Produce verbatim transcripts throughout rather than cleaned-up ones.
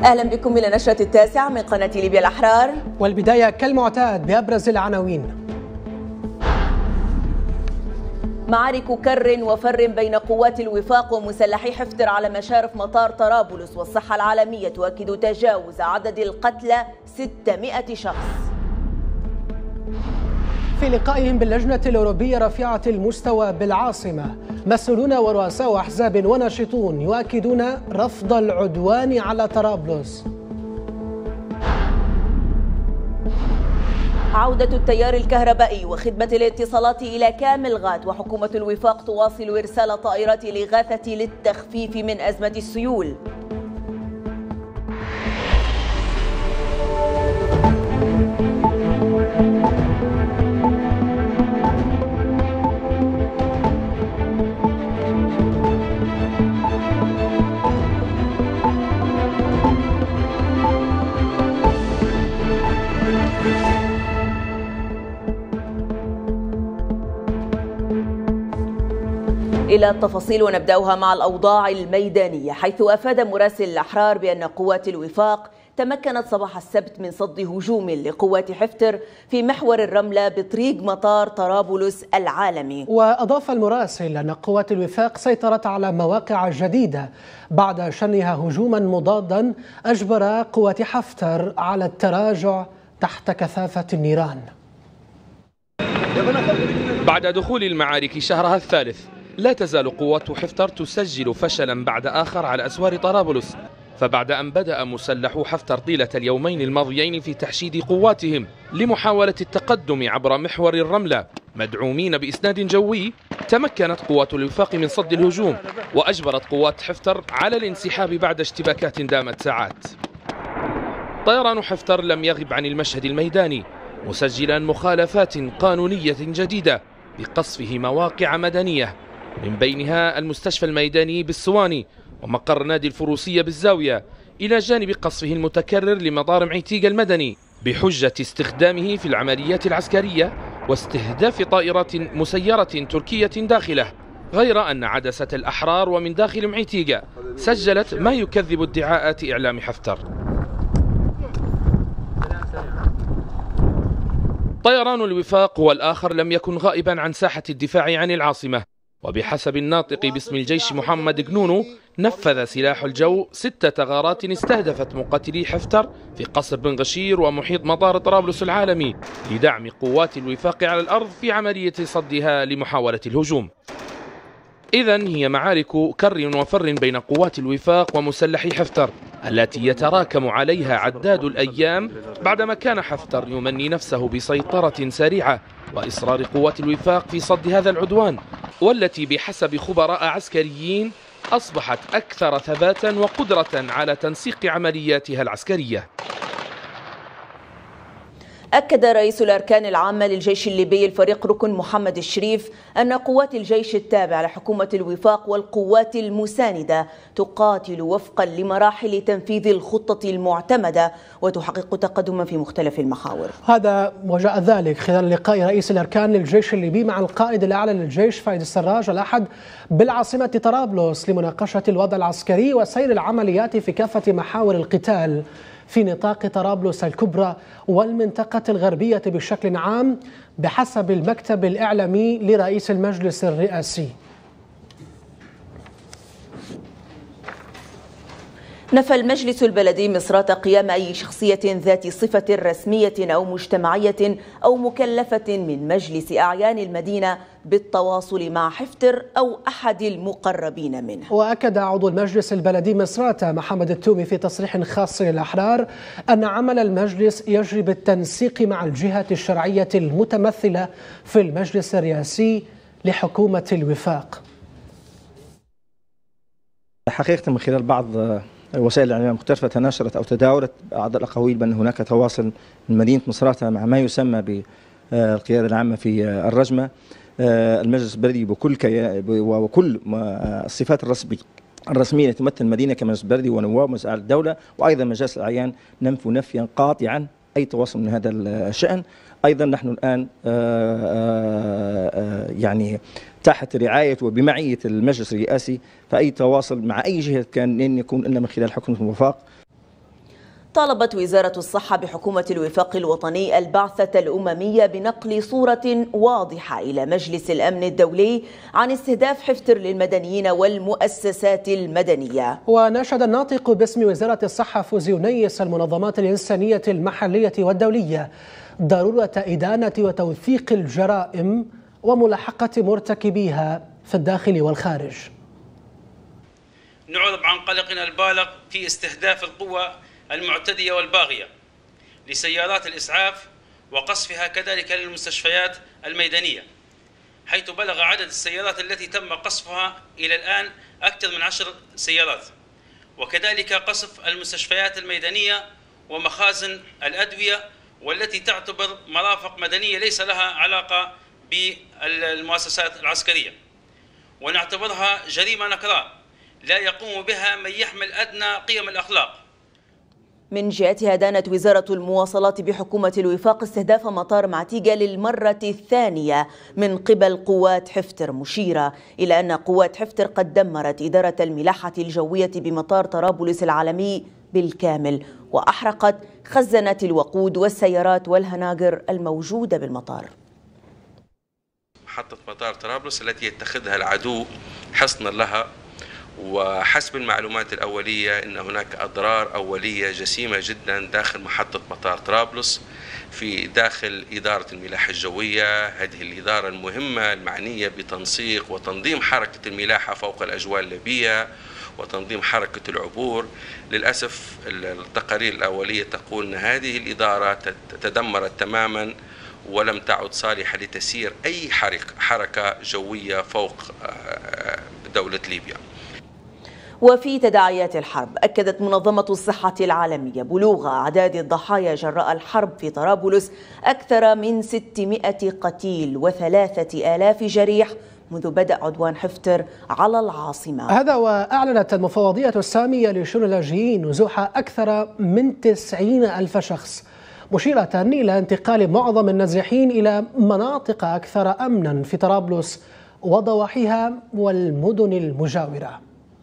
أهلا بكم إلى نشرة التاسعة من قناة ليبيا الأحرار، والبداية كالمعتاد بأبرز العناوين. معارك كر وفر بين قوات الوفاق ومسلحي حفتر على مشارف مطار طرابلس، والصحة العالمية تؤكد تجاوز عدد القتلى ستمائة شخص. في لقائهم باللجنة الأوروبية رفيعة المستوى بالعاصمة، مسؤولون ورؤساء أحزاب وناشطون يؤكدون رفض العدوان على طرابلس. عودة التيار الكهربائي وخدمة الاتصالات إلى كامل غات، وحكومة الوفاق تواصل إرسال طائرات الإغاثة للتخفيف من أزمة السيول. إلى التفاصيل ونبدأها مع الأوضاع الميدانية، حيث أفاد مراسل الأحرار بأن قوات الوفاق تمكنت صباح السبت من صد هجوم لقوات حفتر في محور الرملة بطريق مطار طرابلس العالمي. وأضاف المراسل أن قوات الوفاق سيطرت على مواقع جديدة بعد شنها هجوما مضادا أجبر قوات حفتر على التراجع تحت كثافة النيران. بعد دخول المعارك شهرها الثالث، لا تزال قوات حفتر تسجل فشلا بعد آخر على أسوار طرابلس. فبعد أن بدأ مسلحو حفتر طيلة اليومين الماضيين في تحشيد قواتهم لمحاولة التقدم عبر محور الرملة مدعومين بإسناد جوي، تمكنت قوات الوفاق من صد الهجوم، وأجبرت قوات حفتر على الانسحاب بعد اشتباكات دامت ساعات. طيران حفتر لم يغب عن المشهد الميداني، مسجلا مخالفات قانونية جديدة بقصفه مواقع مدنية، من بينها المستشفى الميداني بالسواني ومقر نادي الفروسية بالزاوية، إلى جانب قصفه المتكرر لمطار معيتيق المدني بحجة استخدامه في العمليات العسكرية واستهداف طائرات مسيرة تركية داخله. غير أن عدسة الأحرار ومن داخل معيتيق سجلت ما يكذب ادعاءات إعلام حفتر. طيران الوفاق والآخر لم يكن غائبا عن ساحة الدفاع عن العاصمة، وبحسب الناطق باسم الجيش محمد جنونو، نفذ سلاح الجو ستة غارات استهدفت مقاتلي حفتر في قصر بن غشير ومحيط مطار طرابلس العالمي لدعم قوات الوفاق على الأرض في عملية صدها لمحاولة الهجوم. إذن هي معارك كر وفر بين قوات الوفاق ومسلحي حفتر التي يتراكم عليها عداد الأيام بعدما كان حفتر يمني نفسه بسيطرة سريعة وإصرار قوات الوفاق في صد هذا العدوان، والتي بحسب خبراء عسكريين أصبحت أكثر ثباتا وقدرة على تنسيق عملياتها العسكرية. أكد رئيس الأركان العامة للجيش الليبي الفريق ركن محمد الشريف أن قوات الجيش التابع لحكومة الوفاق والقوات المساندة تقاتل وفقا لمراحل تنفيذ الخطة المعتمدة وتحقق تقدما في مختلف المحاور. هذا وجاء ذلك خلال لقاء رئيس الأركان للجيش الليبي مع القائد الأعلى للجيش فايد السراج الأحد بالعاصمة طرابلس لمناقشة الوضع العسكري وسير العمليات في كافة محاور القتال في نطاق طرابلس الكبرى والمنطقة الغربية بشكل عام بحسب المكتب الإعلامي لرئيس المجلس الرئاسي. نفى المجلس البلدي مصراتة قيام أي شخصية ذات صفة رسمية أو مجتمعية أو مكلفة من مجلس أعيان المدينة بالتواصل مع حفتر أو أحد المقربين منه. وأكد عضو المجلس البلدي مصراتة محمد التومي في تصريح خاص للأحرار أن عمل المجلس يجري بالتنسيق مع الجهة الشرعية المتمثلة في المجلس الرئاسي لحكومة الوفاق. حقيقة من خلال بعض وسائل الإعلام المختلفة تناشرت أو تداولت بعض الأقاويل بأن هناك تواصل من مدينة مصراتة مع ما يسمى بالقيادة العامة في الرجمة. المجلس البلدي بكل كي وكل الصفات الرسمية الرسمية التي تمثل المدينة كمجلس بلدي ونواب مجلس الدولة وأيضا مجالس الأعيان ننفوا نفيا قاطعا أي تواصل من هذا الشأن. أيضا نحن الآن يعني تحت رعاية وبمعية المجلس الرئاسي، فأي تواصل مع أي جهة كان لن يكون إلا من خلال حكومة الوفاق. طالبت وزارة الصحة بحكومة الوفاق الوطني البعثة الأممية بنقل صورة واضحة إلى مجلس الأمن الدولي عن استهداف حفتر للمدنيين والمؤسسات المدنية. وناشد الناطق باسم وزارة الصحة فوزي يونيس المنظمات الإنسانية المحلية والدولية ضرورة إدانة وتوثيق الجرائم وملاحقة مرتكبيها في الداخل والخارج. نعرب عن قلقنا البالغ في استهداف القوى المعتدية والباغية لسيارات الإسعاف وقصفها كذلك للمستشفيات الميدانية، حيث بلغ عدد السيارات التي تم قصفها إلى الآن أكثر من عشر سيارات، وكذلك قصف المستشفيات الميدانية ومخازن الأدوية والتي تعتبر مرافق مدنية ليس لها علاقة بالمؤسسات العسكرية، ونعتبرها جريمة نكراء لا يقوم بها من يحمل أدنى قيم الأخلاق. من جهتها دانت وزارة المواصلات بحكومة الوفاق استهداف مطار معتيقة للمرة الثانية من قبل قوات حفتر، مشيرة إلى أن قوات حفتر قد دمرت إدارة الملاحة الجوية بمطار طرابلس العالمي بالكامل، وأحرقت خزنة الوقود والسيارات والهناجر الموجودة بالمطار. محطة مطار طرابلس التي يتخذها العدو حصنا لها، وحسب المعلومات الأولية أن هناك أضرار أولية جسيمة جدا داخل محطة مطار طرابلس في داخل إدارة الملاحة الجوية، هذه الإدارة المهمة المعنية بتنسيق وتنظيم حركة الملاحة فوق الأجواء الليبية وتنظيم حركة العبور. للأسف التقارير الأولية تقول أن هذه الإدارة تدمرت تماما ولم تعد صالحة لتسيير أي حركة جوية فوق دولة ليبيا. وفي تداعيات الحرب، أكدت منظمة الصحة العالمية بلوغ أعداد الضحايا جراء الحرب في طرابلس أكثر من ستمائة قتيل وثلاثة آلاف جريح منذ بدأ عدوان حفتر على العاصمة. هذا وأعلنت المفوضية السامية لشؤون اللاجئين نزوح أكثر من تسعين ألف شخص، مشيرة إلى انتقال معظم النازحين إلى مناطق أكثر أمنا في طرابلس وضواحيها والمدن المجاورة.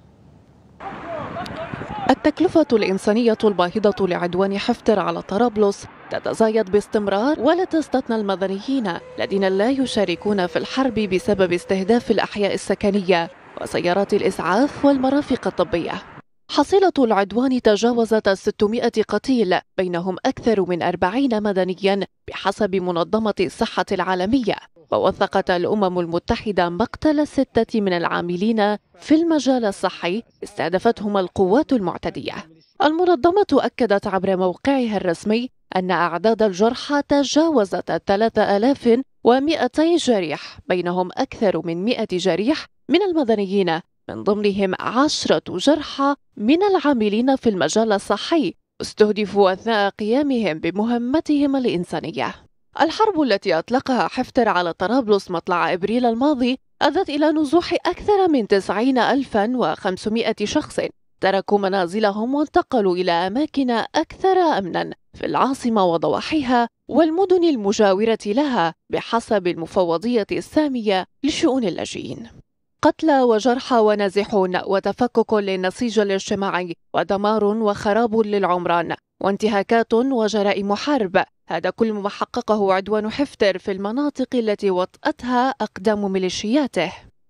التكلفة الإنسانية الباهظة لعدوان حفتر على طرابلس تتزايد باستمرار، ولا تستثنى المدنيين الذين لا يشاركون في الحرب بسبب استهداف الأحياء السكنية وسيارات الإسعاف والمرافق الطبية. حصيلة العدوان تجاوزت ستمائة قتيل، بينهم أكثر من أربعين مدنيا بحسب منظمة الصحة العالمية، ووثقت الأمم المتحدة مقتل ستة من العاملين في المجال الصحي استهدفتهم القوات المعتدية. المنظمة أكدت عبر موقعها الرسمي أن أعداد الجرحى تجاوزت ثلاثة آلاف ومئتي جريح، بينهم أكثر من مئة جريح من المدنيين، من ضمنهم عشرة جرحى من العاملين في المجال الصحي استهدفوا أثناء قيامهم بمهمتهم الإنسانية. الحرب التي أطلقها حفتر على طرابلس مطلع إبريل الماضي أدت إلى نزوح أكثر من تسعين ألفا وخمسمائة شخص تركوا منازلهم وانتقلوا إلى أماكن أكثر أمنا في العاصمة وضواحيها والمدن المجاورة لها بحسب المفوضية السامية لشؤون اللاجئين. قتلى وجرحى ونازحون وتفكك للنسيج الاجتماعي ودمار وخراب للعمران وانتهاكات وجرائم حرب، هذا كل ما حققه عدوان حفتر في المناطق التي وطأتها أقدام ميليشياته.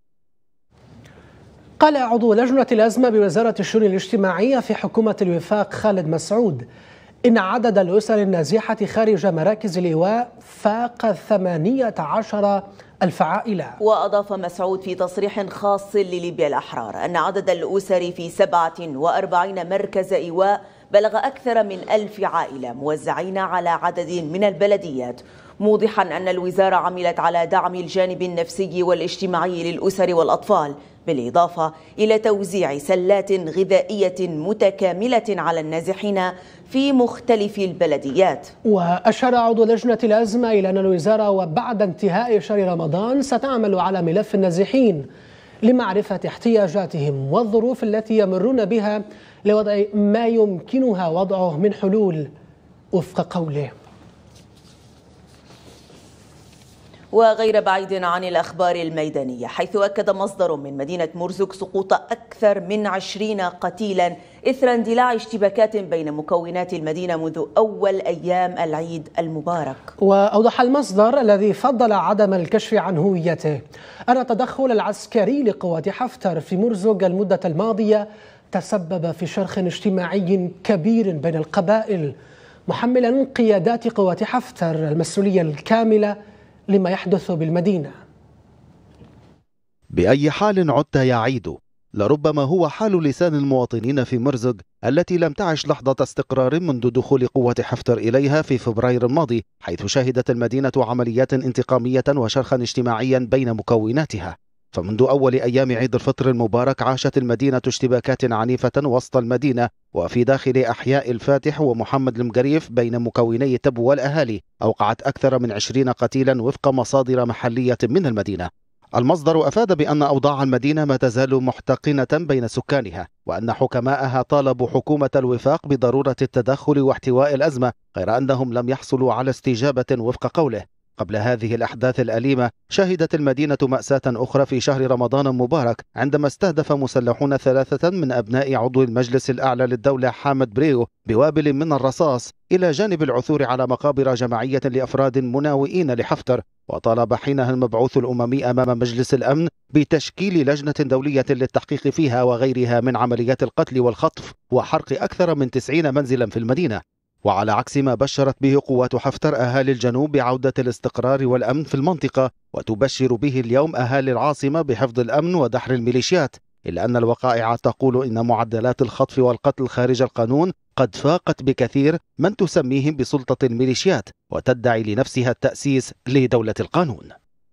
قال عضو لجنة الأزمة بوزارة الشؤون الاجتماعية في حكومة الوفاق خالد مسعود إن عدد الأسر النازحة خارج مراكز الإيواء فاق ثمانية عشر ألف عائلة. وأضاف مسعود في تصريح خاص لليبيا الأحرار أن عدد الأسر في سبعة وأربعين مركز إيواء بلغ أكثر من ألف عائلة موزعين على عدد من البلديات، موضحا أن الوزارة عملت على دعم الجانب النفسي والاجتماعي للأسر والأطفال، بالإضافة إلى توزيع سلات غذائية متكاملة على النازحين في مختلف البلديات. وأشار عضو لجنة الأزمة إلى أن الوزارة وبعد انتهاء شهر رمضان ستعمل على ملف النازحين لمعرفة احتياجاتهم والظروف التي يمرون بها لوضع ما يمكنها وضعه من حلول وفق قوله. وغير بعيد عن الأخبار الميدانية، حيث أكد مصدر من مدينة مرزوق سقوط أكثر من عشرين قتيلا إثر اندلاع اشتباكات بين مكونات المدينة منذ أول أيام العيد المبارك. وأوضح المصدر الذي فضل عدم الكشف عن هويته أن التدخل العسكري لقوات حفتر في مرزوق المدة الماضية تسبب في شرخ اجتماعي كبير بين القبائل، محملا قيادات قوات حفتر المسؤولية الكاملة لما يحدث بالمدينة. بأي حال عدت يا عيد، لربما هو حال لسان المواطنين في مرزوق التي لم تعش لحظة استقرار منذ دخول قوات حفتر إليها في فبراير الماضي، حيث شهدت المدينة عمليات انتقامية وشرخا اجتماعيا بين مكوناتها. فمنذ أول أيام عيد الفطر المبارك عاشت المدينة اشتباكات عنيفة وسط المدينة وفي داخل أحياء الفاتح ومحمد المقريف بين مكوني تبو والأهالي، أوقعت أكثر من عشرين قتيلا وفق مصادر محلية من المدينة. المصدر أفاد بأن أوضاع المدينة ما تزال محتقنة بين سكانها، وأن حكماءها طالبوا حكومة الوفاق بضرورة التدخل واحتواء الأزمة، غير أنهم لم يحصلوا على استجابة وفق قوله. قبل هذه الأحداث الأليمة شهدت المدينة مأساة أخرى في شهر رمضان المبارك، عندما استهدف مسلحون ثلاثة من أبناء عضو المجلس الأعلى للدولة حامد بريو بوابل من الرصاص، إلى جانب العثور على مقابر جماعية لأفراد مناوئين لحفتر. وطالب حينها المبعوث الأممي أمام مجلس الأمن بتشكيل لجنة دولية للتحقيق فيها وغيرها من عمليات القتل والخطف وحرق أكثر من تسعين منزلا في المدينة. وعلى عكس ما بشرت به قوات حفتر أهالي الجنوب بعودة الاستقرار والأمن في المنطقة، وتبشر به اليوم أهالي العاصمة بحفظ الأمن ودحر الميليشيات، إلا أن الوقائع تقول إن معدلات الخطف والقتل خارج القانون قد فاقت بكثير من تسميهم بسلطة الميليشيات وتدعي لنفسها التأسيس لدولة القانون.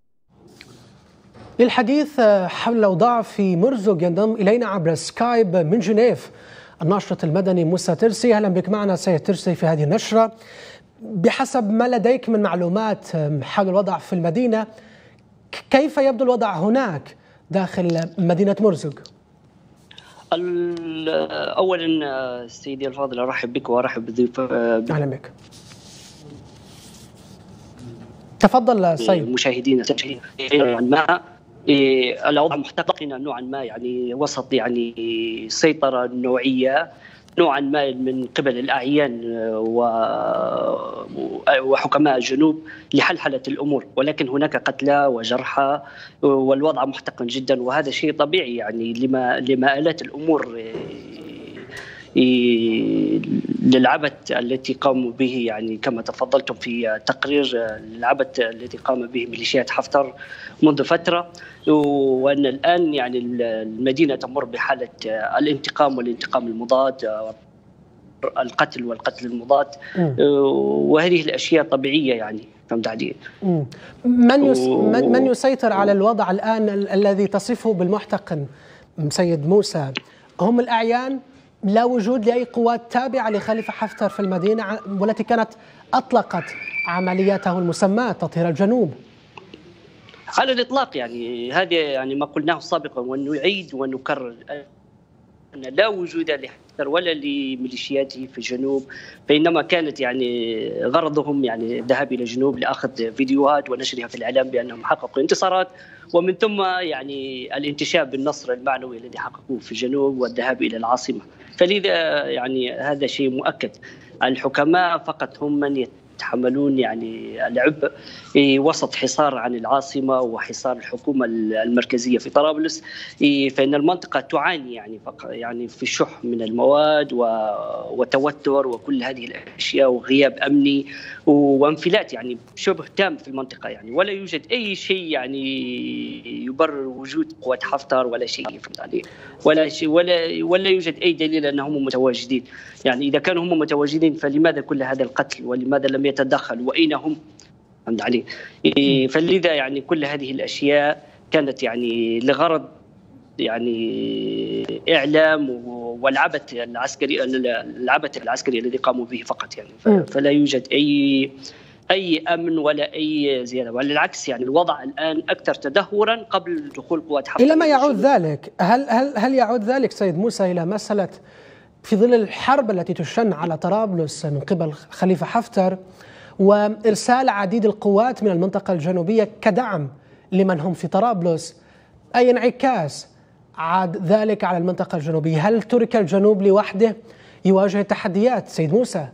للحديث حول الأوضاع في مرزوق ينضم إلينا عبر سكايب من جنيف الناشط المدني موسى ترسي. أهلا بك معنا سيد ترسي في هذه النشرة. بحسب ما لديك من معلومات حول الوضع في المدينة، كيف يبدو الوضع هناك داخل مدينة مرزوق؟ أولا سيدي الفاضل أرحب بك وأرحب بضيوف. أهلا بك. تفضل سيد. مشاهدينا نوعا ما الوضع محتقنا نوعا ما، يعني وسط يعني سيطرة نوعية نوعا ما من قبل الأعيان وحكماء الجنوب لحلحلة الأمور، ولكن هناك قتلى وجرحى والوضع محتقن جدا، وهذا شيء طبيعي يعني لما لما آلت الأمور للعبث التي قاموا به، يعني كما تفضلتم في تقرير العبث الذي قام به ميليشيات حفتر منذ فترة، وأن الآن يعني المدينة تمر بحالة الانتقام والانتقام المضاد، القتل والقتل المضاد، وهذه الأشياء طبيعية يعني. فهمت علي؟ من يس من يسيطر على الوضع الآن الذي تصفه بالمحتقن سيد موسى؟ هم الأعيان؟ لا وجود لأي قوات تابعة لخليفة حفتر في المدينة والتي كانت أطلقت عملياته المسماة تطهير الجنوب؟ على الإطلاق، يعني هذا يعني ما قلناه سابقا ونعيد ونكرر، أن لا وجود لحفتر ولا لميليشياته في الجنوب، فإنما كانت يعني غرضهم يعني الذهاب إلى الجنوب لأخذ فيديوهات ونشرها في الإعلام بأنهم حققوا انتصارات، ومن ثم يعني الانتشاء بالنصر المعنوي الذي حققوه في الجنوب والذهاب إلى العاصمة. فلذا يعني هذا شيء مؤكد، الحكماء فقط هم من يتحملون يعني العبء وسط حصار عن العاصمة وحصار الحكومة المركزية في طرابلس، فإن المنطقة تعاني يعني يعني في شح من المواد وتوتر وكل هذه الأشياء وغياب أمني وانفلات يعني شبه تام في المنطقة، يعني ولا يوجد أي شيء يعني يبرر وجود قوات حفتر ولا شيء يعني ولا شيء ولا ولا يوجد أي دليل أنهم متواجدين. يعني إذا كانوا هم متواجدين فلماذا كل هذا القتل ولماذا لم يتدخلوا وأين هم؟ فهمت علي؟ فلذا يعني كل هذه الأشياء كانت يعني لغرض يعني إعلام والعبث العسكري العبث العسكري الذي قاموا به فقط يعني، فلا يوجد أي أي أمن ولا أي زيادة، وللعكس يعني الوضع الآن أكثر تدهورا قبل دخول قوات حفتر. إلى ما يعود ذلك؟ هل هل هل يعود ذلك سيد موسى إلى مسألة في ظل الحرب التي تشن على طرابلس من قبل خليفة حفتر وإرسال عديد القوات من المنطقة الجنوبية كدعم لمن هم في طرابلس. أي انعكاس عاد ذلك على المنطقة الجنوبية؟ هل ترك الجنوب لوحده يواجه التحديات سيد موسى؟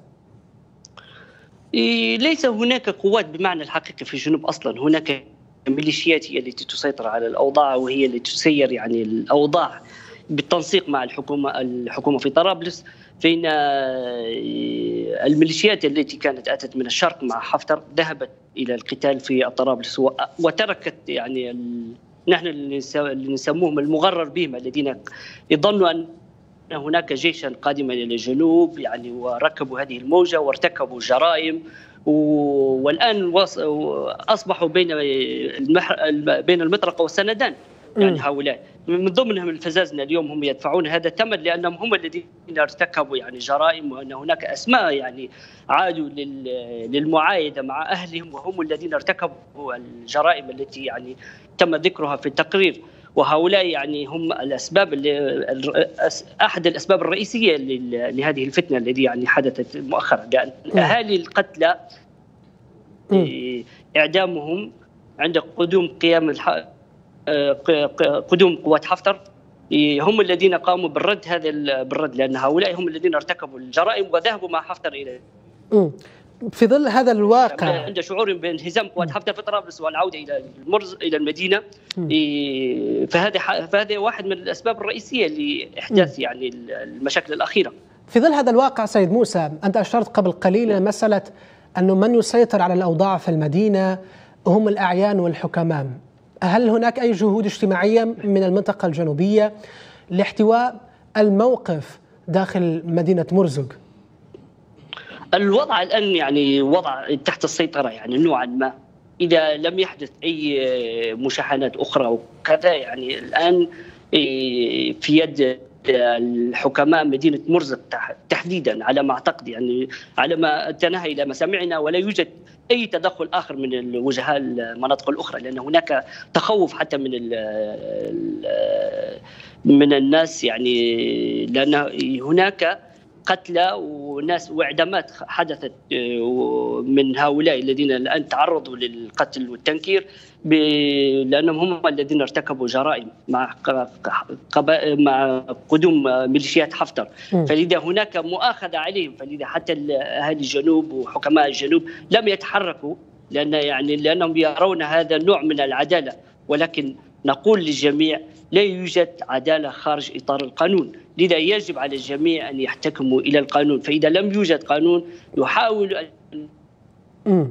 ليس هناك قوات بمعنى الحقيقي في الجنوب أصلا، هناك ميليشيات هي التي تسيطر على الأوضاع وهي التي تسير يعني الأوضاع بالتنسيق مع الحكومة الحكومة في طرابلس. فإن الميليشيات التي كانت أتت من الشرق مع حفتر ذهبت إلى القتال في طرابلس وتركت يعني نحن اللي نسموهم المغرر بهم الذين يظنوا أن هناك جيشا قادما إلى الجنوب يعني وركبوا هذه الموجة وارتكبوا جرائم، والآن أصبحوا بين بين المطرقة والسندان. يعني هؤلاء من ضمنهم الفزازنة اليوم هم يدفعون هذا الثمن لأنهم هم الذين ارتكبوا يعني جرائم، وأن هناك أسماء يعني عادوا للمعايدة مع أهلهم وهم الذين ارتكبوا الجرائم التي يعني تم ذكرها في التقرير. وهؤلاء يعني هم الأسباب اللي أحد الأسباب الرئيسية لهذه الفتنة التي يعني حدثت مؤخرا، لأن أهالي القتلى إعدامهم عند قدوم قيام الح... قدوم قوات حفتر هم الذين قاموا بالرد هذا بالرد، لأن هؤلاء هم الذين ارتكبوا الجرائم وذهبوا مع حفتر إلى في ظل هذا الواقع عند شعورهم بانهزام قوات حفتر في طرابلس والعودة إلى المرز إلى المدينة. فهذا فهذا واحد من الأسباب الرئيسية لإحداث يعني المشاكل الأخيرة. في ظل هذا الواقع سيد موسى، أنت أشرت قبل قليل إلى مسألة أنه من يسيطر على الأوضاع في المدينة هم الأعيان والحكماء. هل هناك أي جهود اجتماعية من المنطقة الجنوبية لاحتواء الموقف داخل مدينة مرزق؟ الوضع الآن يعني وضع تحت السيطرة يعني نوعا ما، إذا لم يحدث أي مشاحنات أخرى وكذا. يعني الآن في يد الحكماء مدينة مرزق تحديدا على ما أعتقد، يعني على ما انتهى إلى مسامعنا، ولا يوجد أي تدخل آخر من الوجهاء المناطق الأخرى، لأن هناك تخوف حتى من من الناس، يعني لأن هناك قتلى وناس واعدامات حدثت من هؤلاء الذين الآن تعرضوا للقتل والتنكير لأنهم هم الذين ارتكبوا جرائم مع مع قدوم ميليشيات حفتر. فلذا هناك مؤاخذة عليهم، فلذا حتى أهالي الجنوب وحكماء الجنوب لم يتحركوا لأن يعني لأنهم يرون هذا النوع من العدالة. ولكن نقول للجميع لا يوجد عدالة خارج إطار القانون، لذا يجب على الجميع أن يحتكموا إلى القانون. فإذا لم يوجد قانون يحاول أن م.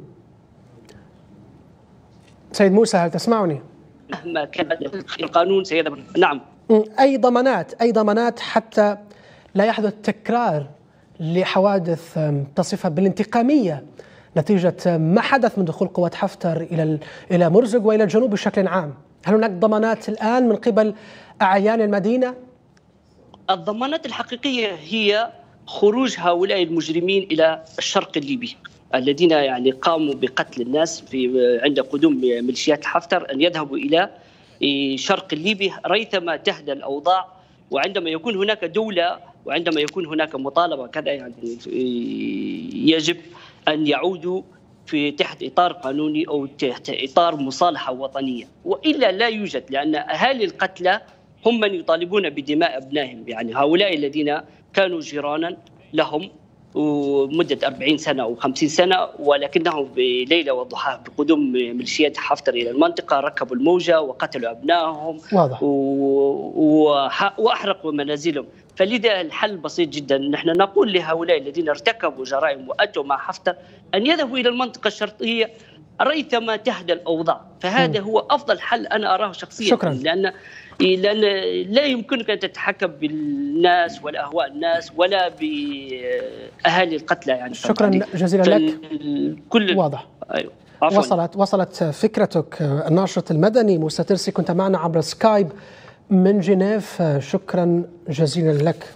سيد موسى هل تسمعني؟ مهما كان القانون سيذهب. نعم. أي ضمانات أي ضمانات حتى لا يحدث تكرار لحوادث تصفها بالانتقامية نتيجة ما حدث من دخول قوات حفتر إلى إلى مرزق وإلى الجنوب بشكل عام؟ هل هناك ضمانات الآن من قبل أعيان المدينة؟ الضمانات الحقيقية هي خروج هؤلاء المجرمين إلى الشرق الليبي الذين يعني قاموا بقتل الناس في عند قدوم ميليشيات حفتر، أن يذهبوا إلى شرق الليبي ريثما تهدى الأوضاع، وعندما يكون هناك دولة وعندما يكون هناك مطالبة كذا يعني يجب أن يعودوا في تحت إطار قانوني أو تحت إطار مصالحة وطنية، وإلا لا يوجد. لأن أهالي القتلى هم من يطالبون بدماء أبنائهم، يعني هؤلاء الذين كانوا جيرانا لهم مدة أربعين سنة أو خمسين سنة، ولكنهم بليلة وضحاها بقدوم ميليشيات حفتر إلى المنطقة ركبوا الموجة وقتلوا أبنائهم وأحرقوا منازلهم. فلذا الحل بسيط جدا، نحن نقول لهؤلاء الذين ارتكبوا جرائم وأتوا مع حفتر أن يذهبوا إلى المنطقة الشرقية ريثما تهدى الأوضاع. فهذا هو أفضل حل أنا أراه شخصيا. شكرا. لأن لأن لا يمكنك أن تتحكم بالناس ولا أهواء الناس ولا بأهالي القتلى. يعني شكرا جزيلا لك. كل واضح. أيوه. وصلت وصلت فكرتك. الناشط المدني موسى ترسي كنت معنا عبر سكايب من جنيف، شكرا جزيلا لك.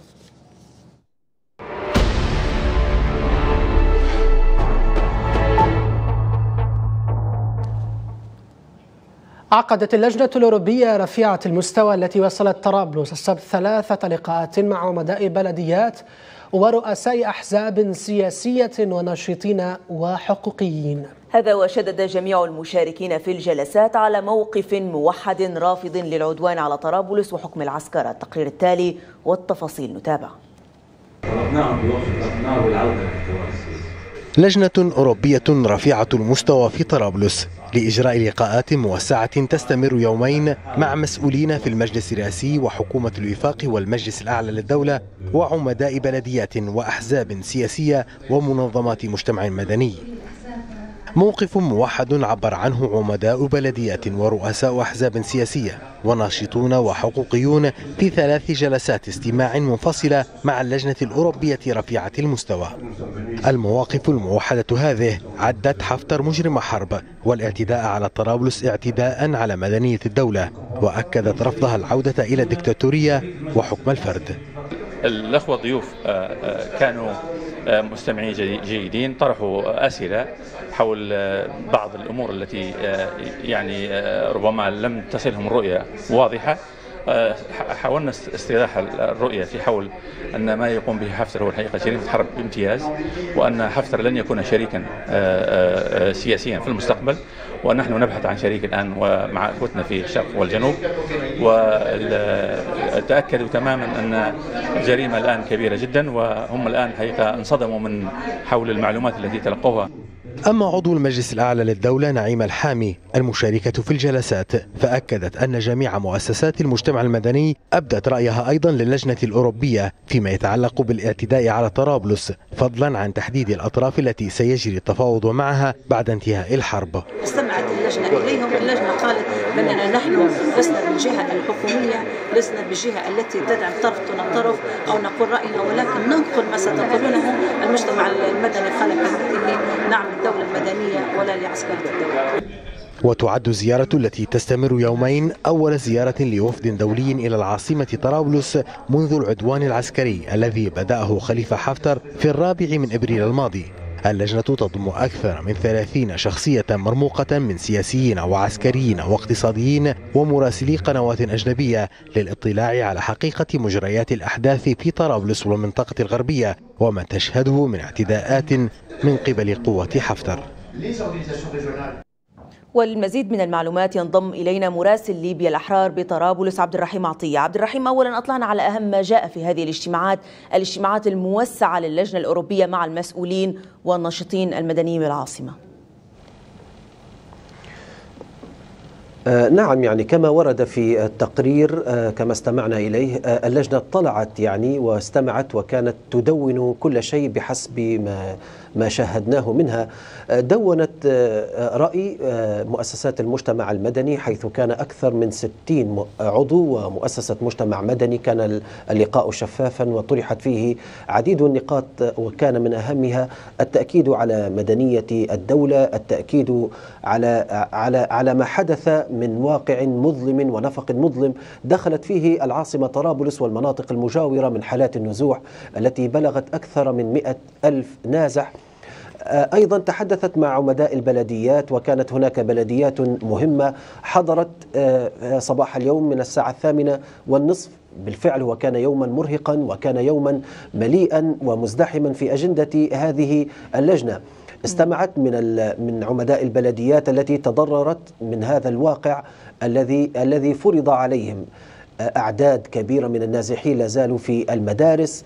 عقدت اللجنة الأوروبية رفيعة المستوى التي وصلت طرابلس السبت ثلاثة لقاءات مع عمداء بلديات ورؤساء أحزاب سياسية وناشطين وحقوقيين. هذا وشدد جميع المشاركين في الجلسات على موقف موحد رافض للعدوان على طرابلس وحكم العسكرة. التقرير التالي والتفاصيل نتابع. لجنة أوروبية رفيعة المستوى في طرابلس لإجراء لقاءات موسعة تستمر يومين مع مسؤولين في المجلس الرئاسي وحكومة الوفاق والمجلس الأعلى للدولة وعمداء بلديات وأحزاب سياسية ومنظمات مجتمع مدني. موقف موحد عبر عنه عمداء بلديات ورؤساء أحزاب سياسية وناشطون وحقوقيون في ثلاث جلسات استماع منفصلة مع اللجنة الأوروبية رفيعة المستوى. المواقف الموحدة هذه عدت حفتر مجرم حرب والاعتداء على طرابلس اعتداء على مدنية الدولة، وأكدت رفضها العودة إلى الدكتاتورية وحكم الفرد. الأخوة الضيوف كانوا مستمعين جيدين، طرحوا أسئلة حول بعض الأمور التي يعني ربما لم تصلهم رؤية واضحة. حاولنا استيضاح الرؤية في حول أن ما يقوم به حفتر هو الحقيقة جريمة حرب بامتياز، وأن حفتر لن يكون شريكا سياسيا في المستقبل، ونحن نبحث عن شريك الآن ومع أخوتنا في الشرق والجنوب، وتأكدوا تماما أن الجريمة الآن كبيرة جدا، وهم الآن حقيقة انصدموا من حول المعلومات التي تلقوها. أما عضو المجلس الأعلى للدولة نعيم الحامي المشاركة في الجلسات فأكدت أن جميع مؤسسات المجتمع المدني أبدت رأيها أيضا للجنة الأوروبية فيما يتعلق بالاعتداء على طرابلس، فضلا عن تحديد الأطراف التي سيجري التفاوض معها بعد انتهاء الحرب. استمعت اللجنة إليهم، اللجنة قالت بأننا نحن لسنا بالجهة الحكومية، لسنا بالجهة التي تدعم طرف دون طرف أو نقول رأينا، ولكن ننقل ما ستقولونه. المجتمع المدني قال بحقيقته نعم الدولة المدنية ولا لعسكرة الدولة. وتعد الزيارة التي تستمر يومين أول زيارة لوفد دولي إلى العاصمة طرابلس منذ العدوان العسكري الذي بدأه خليفة حفتر في الرابع من إبريل الماضي. اللجنة تضم أكثر من ثلاثين شخصية مرموقة من سياسيين وعسكريين واقتصاديين ومراسلي قنوات أجنبية للاطلاع على حقيقة مجريات الأحداث في طرابلس والمنطقة الغربية وما تشهده من اعتداءات من قبل قوة حفتر. والمزيد من المعلومات ينضم إلينا مراسل ليبيا الأحرار بطرابلس عبد الرحيم عطية. عبد الرحيم، أولا أطلعنا على أهم ما جاء في هذه الاجتماعات الاجتماعات الموسعة للجنة الأوروبية مع المسؤولين والناشطين المدنيين بالعاصمة. آه نعم، يعني كما ورد في التقرير آه كما استمعنا إليه، آه اللجنة اطلعت يعني واستمعت وكانت تدون كل شيء بحسب ما ما شاهدناه منها. دونت رأي مؤسسات المجتمع المدني، حيث كان أكثر من ستين عضو ومؤسسة مجتمع مدني. كان اللقاء شفافا وطرحت فيه عديد النقاط، وكان من أهمها التأكيد على مدنية الدولة، التأكيد على على على ما حدث من واقع مظلم ونفق مظلم دخلت فيه العاصمة طرابلس والمناطق المجاورة من حالات النزوح التي بلغت أكثر من مئة ألف نازح. أيضا تحدثت مع عمداء البلديات، وكانت هناك بلديات مهمة حضرت صباح اليوم من الساعة الثامنة والنصف. بالفعل وكان يوما مرهقا وكان يوما مليئا ومزدحما في أجندة هذه اللجنة. استمعت من من عمداء البلديات التي تضررت من هذا الواقع الذي الذي فرض عليهم. أعداد كبيرة من النازحين لا زالوا في المدارس.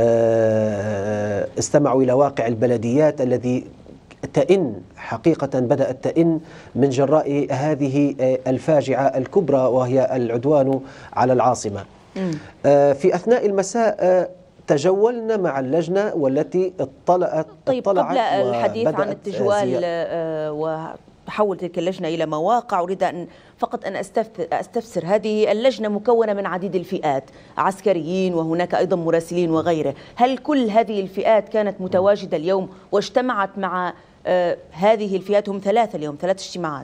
استمعوا إلى واقع البلديات الذي تئن حقيقة بدأت تئن من جراء هذه الفاجعة الكبرى وهي العدوان على العاصمة. في أثناء المساء تجولنا مع اللجنة والتي اطلعت طيب قبل الحديث عن التجوال وحول تلك اللجنة إلى مواقع، أريد أن فقط أن أستفسر، هذه اللجنة مكونة من عديد الفئات، عسكريين وهناك أيضا مراسلين وغيره، هل كل هذه الفئات كانت متواجدة اليوم واجتمعت مع آه هذه الفئات؟ هم ثلاثة اليوم، ثلاث اجتماعات.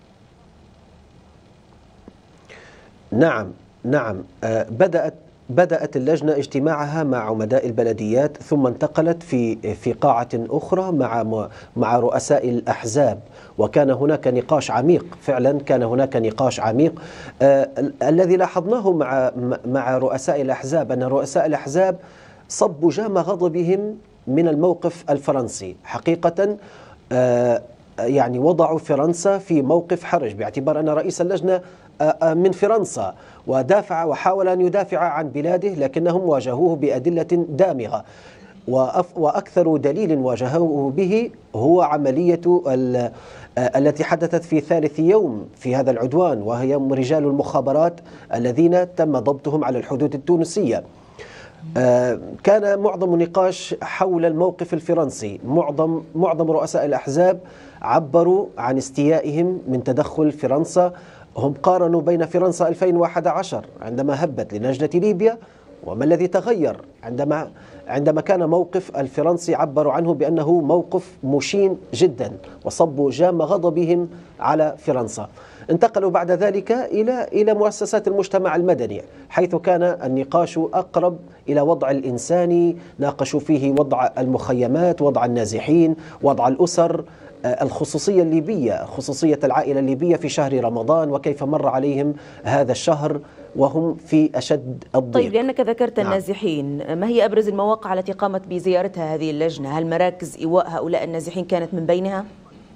نعم نعم آه بدأت بدأت اللجنة اجتماعها مع عمداء البلديات، ثم انتقلت في في قاعة أخرى مع مع رؤساء الأحزاب، وكان هناك نقاش عميق. فعلا كان هناك نقاش عميق. آه الذي لاحظناه مع مع رؤساء الأحزاب أن رؤساء الأحزاب صبوا جام غضبهم من الموقف الفرنسي. حقيقة يعني وضعوا فرنسا في موقف حرج، باعتبار أن رئيس اللجنة من فرنسا ودافع وحاول أن يدافع عن بلاده، لكنهم واجهوه بأدلة دامغة. وأكثر دليل واجهوه به هو عملية التي حدثت في ثالث يوم في هذا العدوان، وهي رجال المخابرات الذين تم ضبطهم على الحدود التونسية. كان معظم النقاش حول الموقف الفرنسي. معظم معظم رؤساء الأحزاب عبروا عن استيائهم من تدخل فرنسا. هم قارنوا بين فرنسا ألفين وأحد عشر عندما هبت لنجدة ليبيا، وما الذي تغير عندما عندما كان موقف الفرنسي عبروا عنه بأنه موقف مشين جدا، وصبوا جام غضبهم على فرنسا. انتقلوا بعد ذلك إلى إلى مؤسسات المجتمع المدني، حيث كان النقاش أقرب إلى وضع الإنساني. ناقشوا فيه وضع المخيمات، وضع النازحين، وضع الأسر، الخصوصية الليبية، خصوصية العائلة الليبية في شهر رمضان، وكيف مر عليهم هذا الشهر وهم في أشد الضيق. طيب، لأنك ذكرت نعم. النازحين، ما هي أبرز المواقع التي قامت بزيارتها هذه اللجنة؟ هل مراكز إيواء هؤلاء النازحين كانت من بينها؟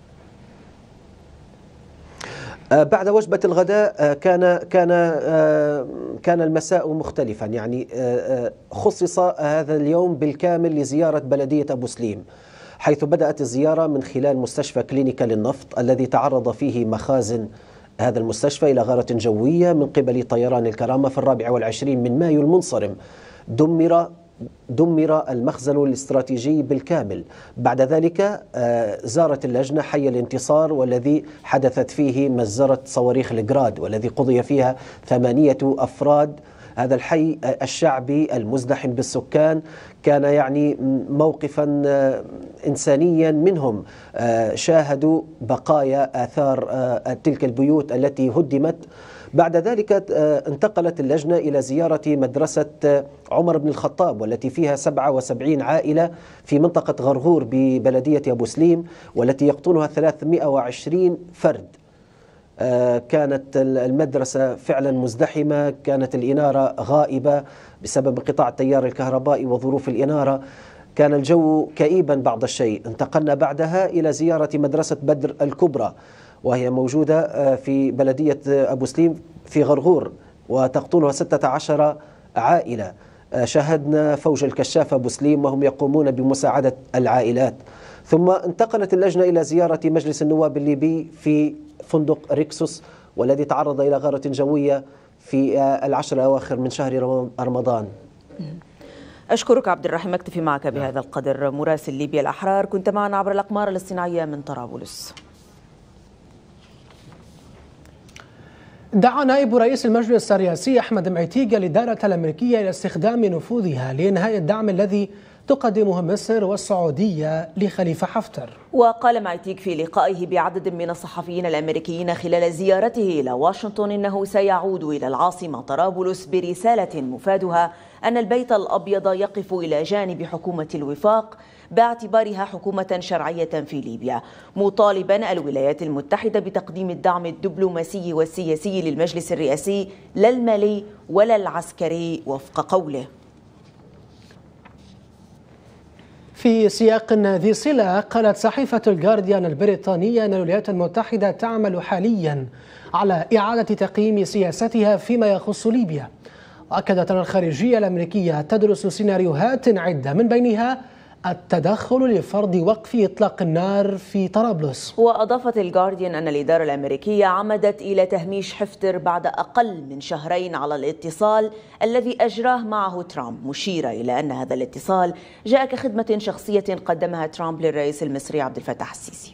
بعد وجبة الغداء كان كان كان المساء مختلفا، يعني خصص هذا اليوم بالكامل لزيارة بلدية أبو سليم، حيث بدأت الزيارة من خلال مستشفى كلينيكا للنفط الذي تعرض فيه مخازن هذا المستشفى إلى غارة جوية من قبل طيران الكرامة في الرابع والعشرين من مايو المنصرم. دمر دمر المخزن الاستراتيجي بالكامل. بعد ذلك زارت اللجنة حي الانتصار، والذي حدثت فيه مجزرة صواريخ الجراد، والذي قضي فيها ثمانية أفراد. هذا الحي الشعبي المزدحم بالسكان كان يعني موقفا إنسانيا منهم. شاهدوا بقايا آثار تلك البيوت التي هدمت. بعد ذلك انتقلت اللجنة إلى زيارة مدرسة عمر بن الخطاب، والتي فيها سبعة وسبعين عائلة في منطقة غرغور ببلدية أبو سليم، والتي يقطنها ثلاثمئة وعشرين فرد. كانت المدرسة فعلا مزدحمة، كانت الإنارة غائبة بسبب انقطاع التيار الكهربائي وظروف الإنارة. كان الجو كئيبا بعض الشيء. انتقلنا بعدها إلى زيارة مدرسة بدر الكبرى، وهي موجودة في بلدية أبو سليم في غرغور، وتقطنها ستة عشر عائلة. شاهدنا فوج الكشاف أبو سليم وهم يقومون بمساعدة العائلات. ثم انتقلت اللجنة إلى زيارة مجلس النواب الليبي في فندق ريكسوس، والذي تعرض إلى غارة جوية في العشر الأواخر من شهر رمضان. أشكرك عبد الرحيم، أكتفي معك بهذا القدر. مراسل ليبيا الأحرار، كنت معنا عبر الأقمار الاصطناعية من طرابلس. دعا نائب رئيس المجلس الرئاسي أحمد معتيقة الإدارة الأمريكية إلى استخدام نفوذها لإنهاء الدعم الذي تقدمه مصر والسعودية لخليفة حفتر. وقال معتيق في لقائه بعدد من الصحفيين الأمريكيين خلال زيارته إلى واشنطن إنه سيعود إلى العاصمة طرابلس برسالة مفادها أن البيت الأبيض يقف إلى جانب حكومة الوفاق باعتبارها حكومة شرعية في ليبيا، مطالبا الولايات المتحدة بتقديم الدعم الدبلوماسي والسياسي للمجلس الرئاسي لا المالي ولا العسكري وفق قوله. في سياق ذي صلة، قالت صحيفة الجارديان البريطانية أن الولايات المتحدة تعمل حاليا على إعادة تقييم سياستها فيما يخص ليبيا. وأكدت أن الخارجية الأمريكية تدرس سيناريوهات عدة من بينها التدخل لفرض وقف إطلاق النار في طرابلس. وأضافت الجارديان أن الإدارة الأمريكية عمدت إلى تهميش حفتر بعد أقل من شهرين على الاتصال الذي أجراه معه ترامب، مشيرة إلى أن هذا الاتصال جاء كخدمة شخصية قدمها ترامب للرئيس المصري عبد الفتاح السيسي.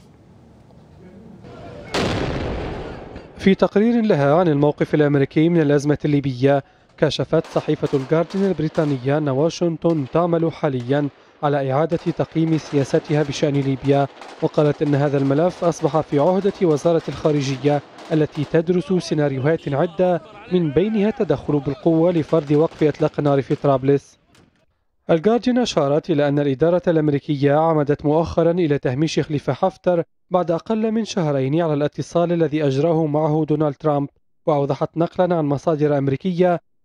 في تقرير لها عن الموقف الأمريكي من الأزمة الليبية، كشفت صحيفة الجارديان البريطانية أن واشنطن تعمل حاليا على إعادة تقييم سياستها بشأن ليبيا، وقالت أن هذا الملف أصبح في عهدة وزارة الخارجية التي تدرس سيناريوهات عدة من بينها التدخل بالقوة لفرض وقف إطلاق النار في طرابلس. الجارديان أشارت إلى أن الإدارة الأمريكية عمدت مؤخرا إلى تهميش خليفة حفتر بعد أقل من شهرين على الاتصال الذي أجراه معه دونالد ترامب، وأوضحت نقلا عن مصادر أمريكية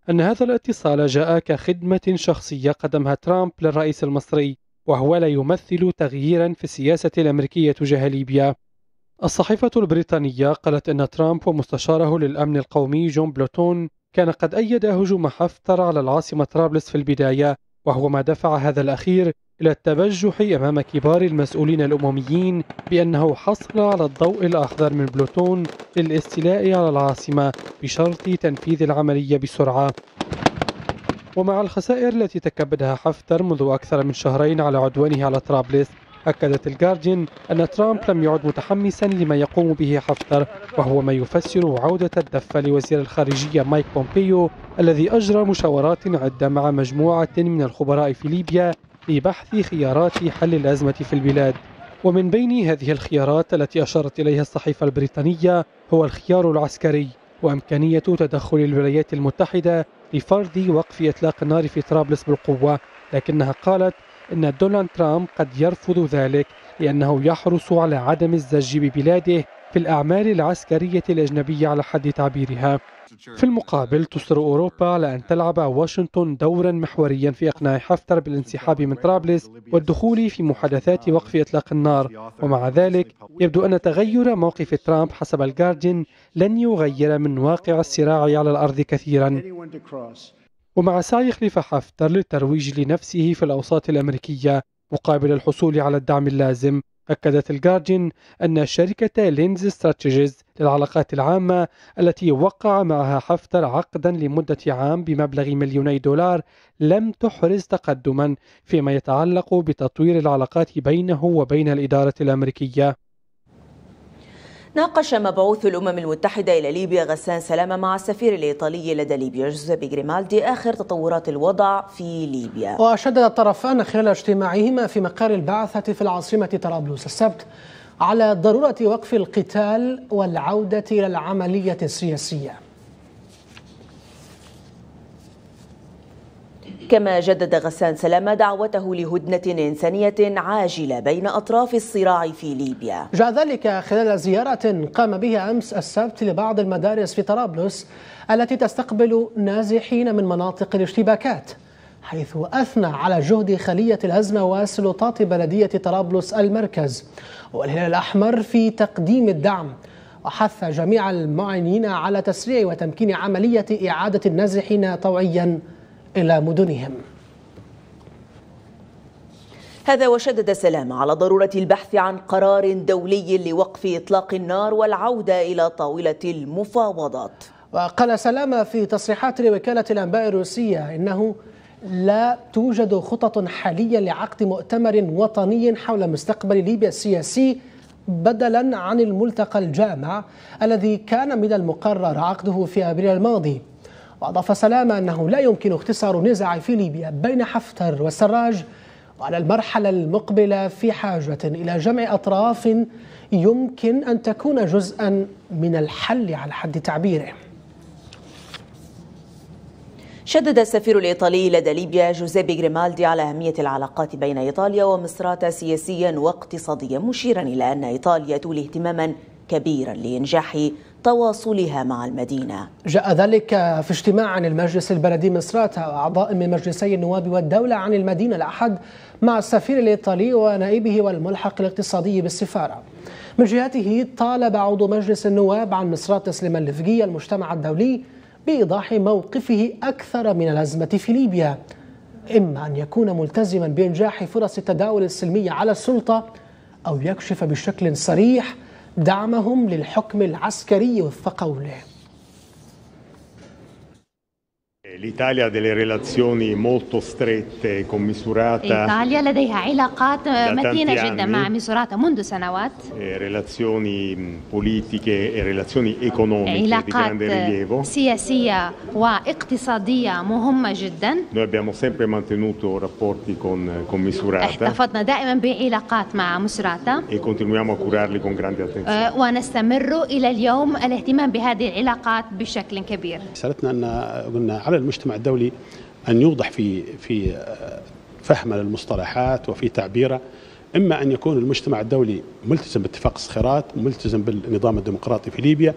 أن هذا الاتصال جاء كخدمة شخصية قدمها ترامب للرئيس المصري، وهو لا يمثل تغييرا في السياسة الأمريكية تجاه ليبيا. الصحيفة البريطانية قالت أن ترامب ومستشاره للأمن القومي جون بلوتون كان قد أيد هجوم حفتر على العاصمة طرابلس في البداية، وهو ما دفع هذا الأخير إلى التبجح أمام كبار المسؤولين الأمميين بأنه حصل على الضوء الأخضر من بلوتون للاستيلاء على العاصمة بشرط تنفيذ العملية بسرعة. ومع الخسائر التي تكبدها حفتر منذ أكثر من شهرين على عدوانه على طرابلس، أكدت الجارديان أن ترامب لم يعد متحمسا لما يقوم به حفتر، وهو ما يفسر عودة الدفة لوزير الخارجية مايك بومبيو الذي أجرى مشاورات عدة مع مجموعة من الخبراء في ليبيا لبحث خيارات حل الأزمة في البلاد. ومن بين هذه الخيارات التي أشارت إليها الصحيفة البريطانية هو الخيار العسكري وإمكانية تدخل الولايات المتحدة لفرض وقف إطلاق النار في طرابلس بالقوة، لكنها قالت إن دونالد ترامب قد يرفض ذلك لأنه يحرص على عدم الزج ببلاده في الأعمال العسكرية الأجنبية على حد تعبيرها. في المقابل تصر أوروبا على أن تلعب واشنطن دورا محوريا في إقناع حفتر بالانسحاب من طرابلس والدخول في محادثات وقف إطلاق النار، ومع ذلك يبدو أن تغير موقف ترامب حسب الجارديان لن يغير من واقع الصراع على الأرض كثيرا. ومع سعي خليفة حفتر للترويج لنفسه في الأوساط الأمريكية مقابل الحصول على الدعم اللازم، أكدت الجارديان أن شركة لينز استراتيجيز للعلاقات العامة التي وقع معها حفتر عقدا لمدة عام بمبلغ مليوني دولار لم تحرز تقدما فيما يتعلق بتطوير العلاقات بينه وبين الإدارة الأمريكية. ناقش مبعوث الأمم المتحدة إلى ليبيا غسان سلامة مع السفير الإيطالي لدى ليبيا جوزيبي جريمالدي آخر تطورات الوضع في ليبيا. وشدد الطرفان خلال اجتماعهما في مقر البعثة في العاصمة طرابلس السبت على ضرورة وقف القتال والعودة إلى العملية السياسية. كما جدد غسان سلامة دعوته لهدنة إنسانية عاجلة بين أطراف الصراع في ليبيا. جاء ذلك خلال زيارة قام بها أمس السبت لبعض المدارس في طرابلس التي تستقبل نازحين من مناطق الاشتباكات، حيث أثنى على جهد خلية الأزمة وسلطات بلدية طرابلس المركز والهلال الأحمر في تقديم الدعم، وحث جميع المعنيين على تسريع وتمكين عملية إعادة النازحين طوعيا إلى مدنهم. هذا وشدد سلامة على ضرورة البحث عن قرار دولي لوقف إطلاق النار والعودة إلى طاولة المفاوضات. وقال سلامة في تصريحات لوكالة الأنباء الروسية إنه لا توجد خطط حاليا لعقد مؤتمر وطني حول مستقبل ليبيا السياسي بدلا عن الملتقى الجامع الذي كان من المقرر عقده في أبريل الماضي. وأضاف سلامة أنه لا يمكن اختصار النزاع في ليبيا بين حفتر والسراج، وعلى المرحلة المقبلة في حاجة إلى جمع أطراف يمكن أن تكون جزءا من الحل على حد تعبيره. شدد السفير الإيطالي لدى ليبيا جوزيبي جريمالدي على أهمية العلاقات بين إيطاليا ومصراتة سياسيا واقتصاديا، مشيرا إلى أن إيطاليا تولي اهتماما كبيرا لإنجاح تواصلها مع المدينة. جاء ذلك في اجتماع عن المجلس البلدي مصراتة وأعضاء من مجلسي النواب والدولة عن المدينة الأحد مع السفير الإيطالي ونائبه والملحق الاقتصادي بالسفارة. من جهته طالب عضو مجلس النواب عن مصراتة سليمان لفقي المجتمع الدولي بإيضاح موقفه أكثر من الأزمة في ليبيا، إما أن يكون ملتزما بإنجاح فرص التداول السلمي على السلطة أو يكشف بشكل صريح دعمهم للحكم العسكري وفق قوله. L'Italia delle relazioni molto strette con Misurata. إيطاليا لديها علاقات متينة جدا مع ميسوراتة منذ سنوات. Relazioni politiche e relazioni economiche di grande rilievo. سياسية واقتصادية مهمة جدا. Noi abbiamo sempre mantenuto rapporti con con Misurata. احتفظنا دائما بعلاقات مع ميسوراتة. E continuiamo a curarli con grande attenzione. ونستمر إلى اليوم الاهتمام بهذه العلاقات بشكل كبير. رسالتنا أن قلنا على المجتمع الدولي أن يوضح في في فهم للمصطلحات وفي تعبيره، إما أن يكون المجتمع الدولي ملتزم باتفاق الصخيرات، ملتزم بالنظام الديمقراطي في ليبيا،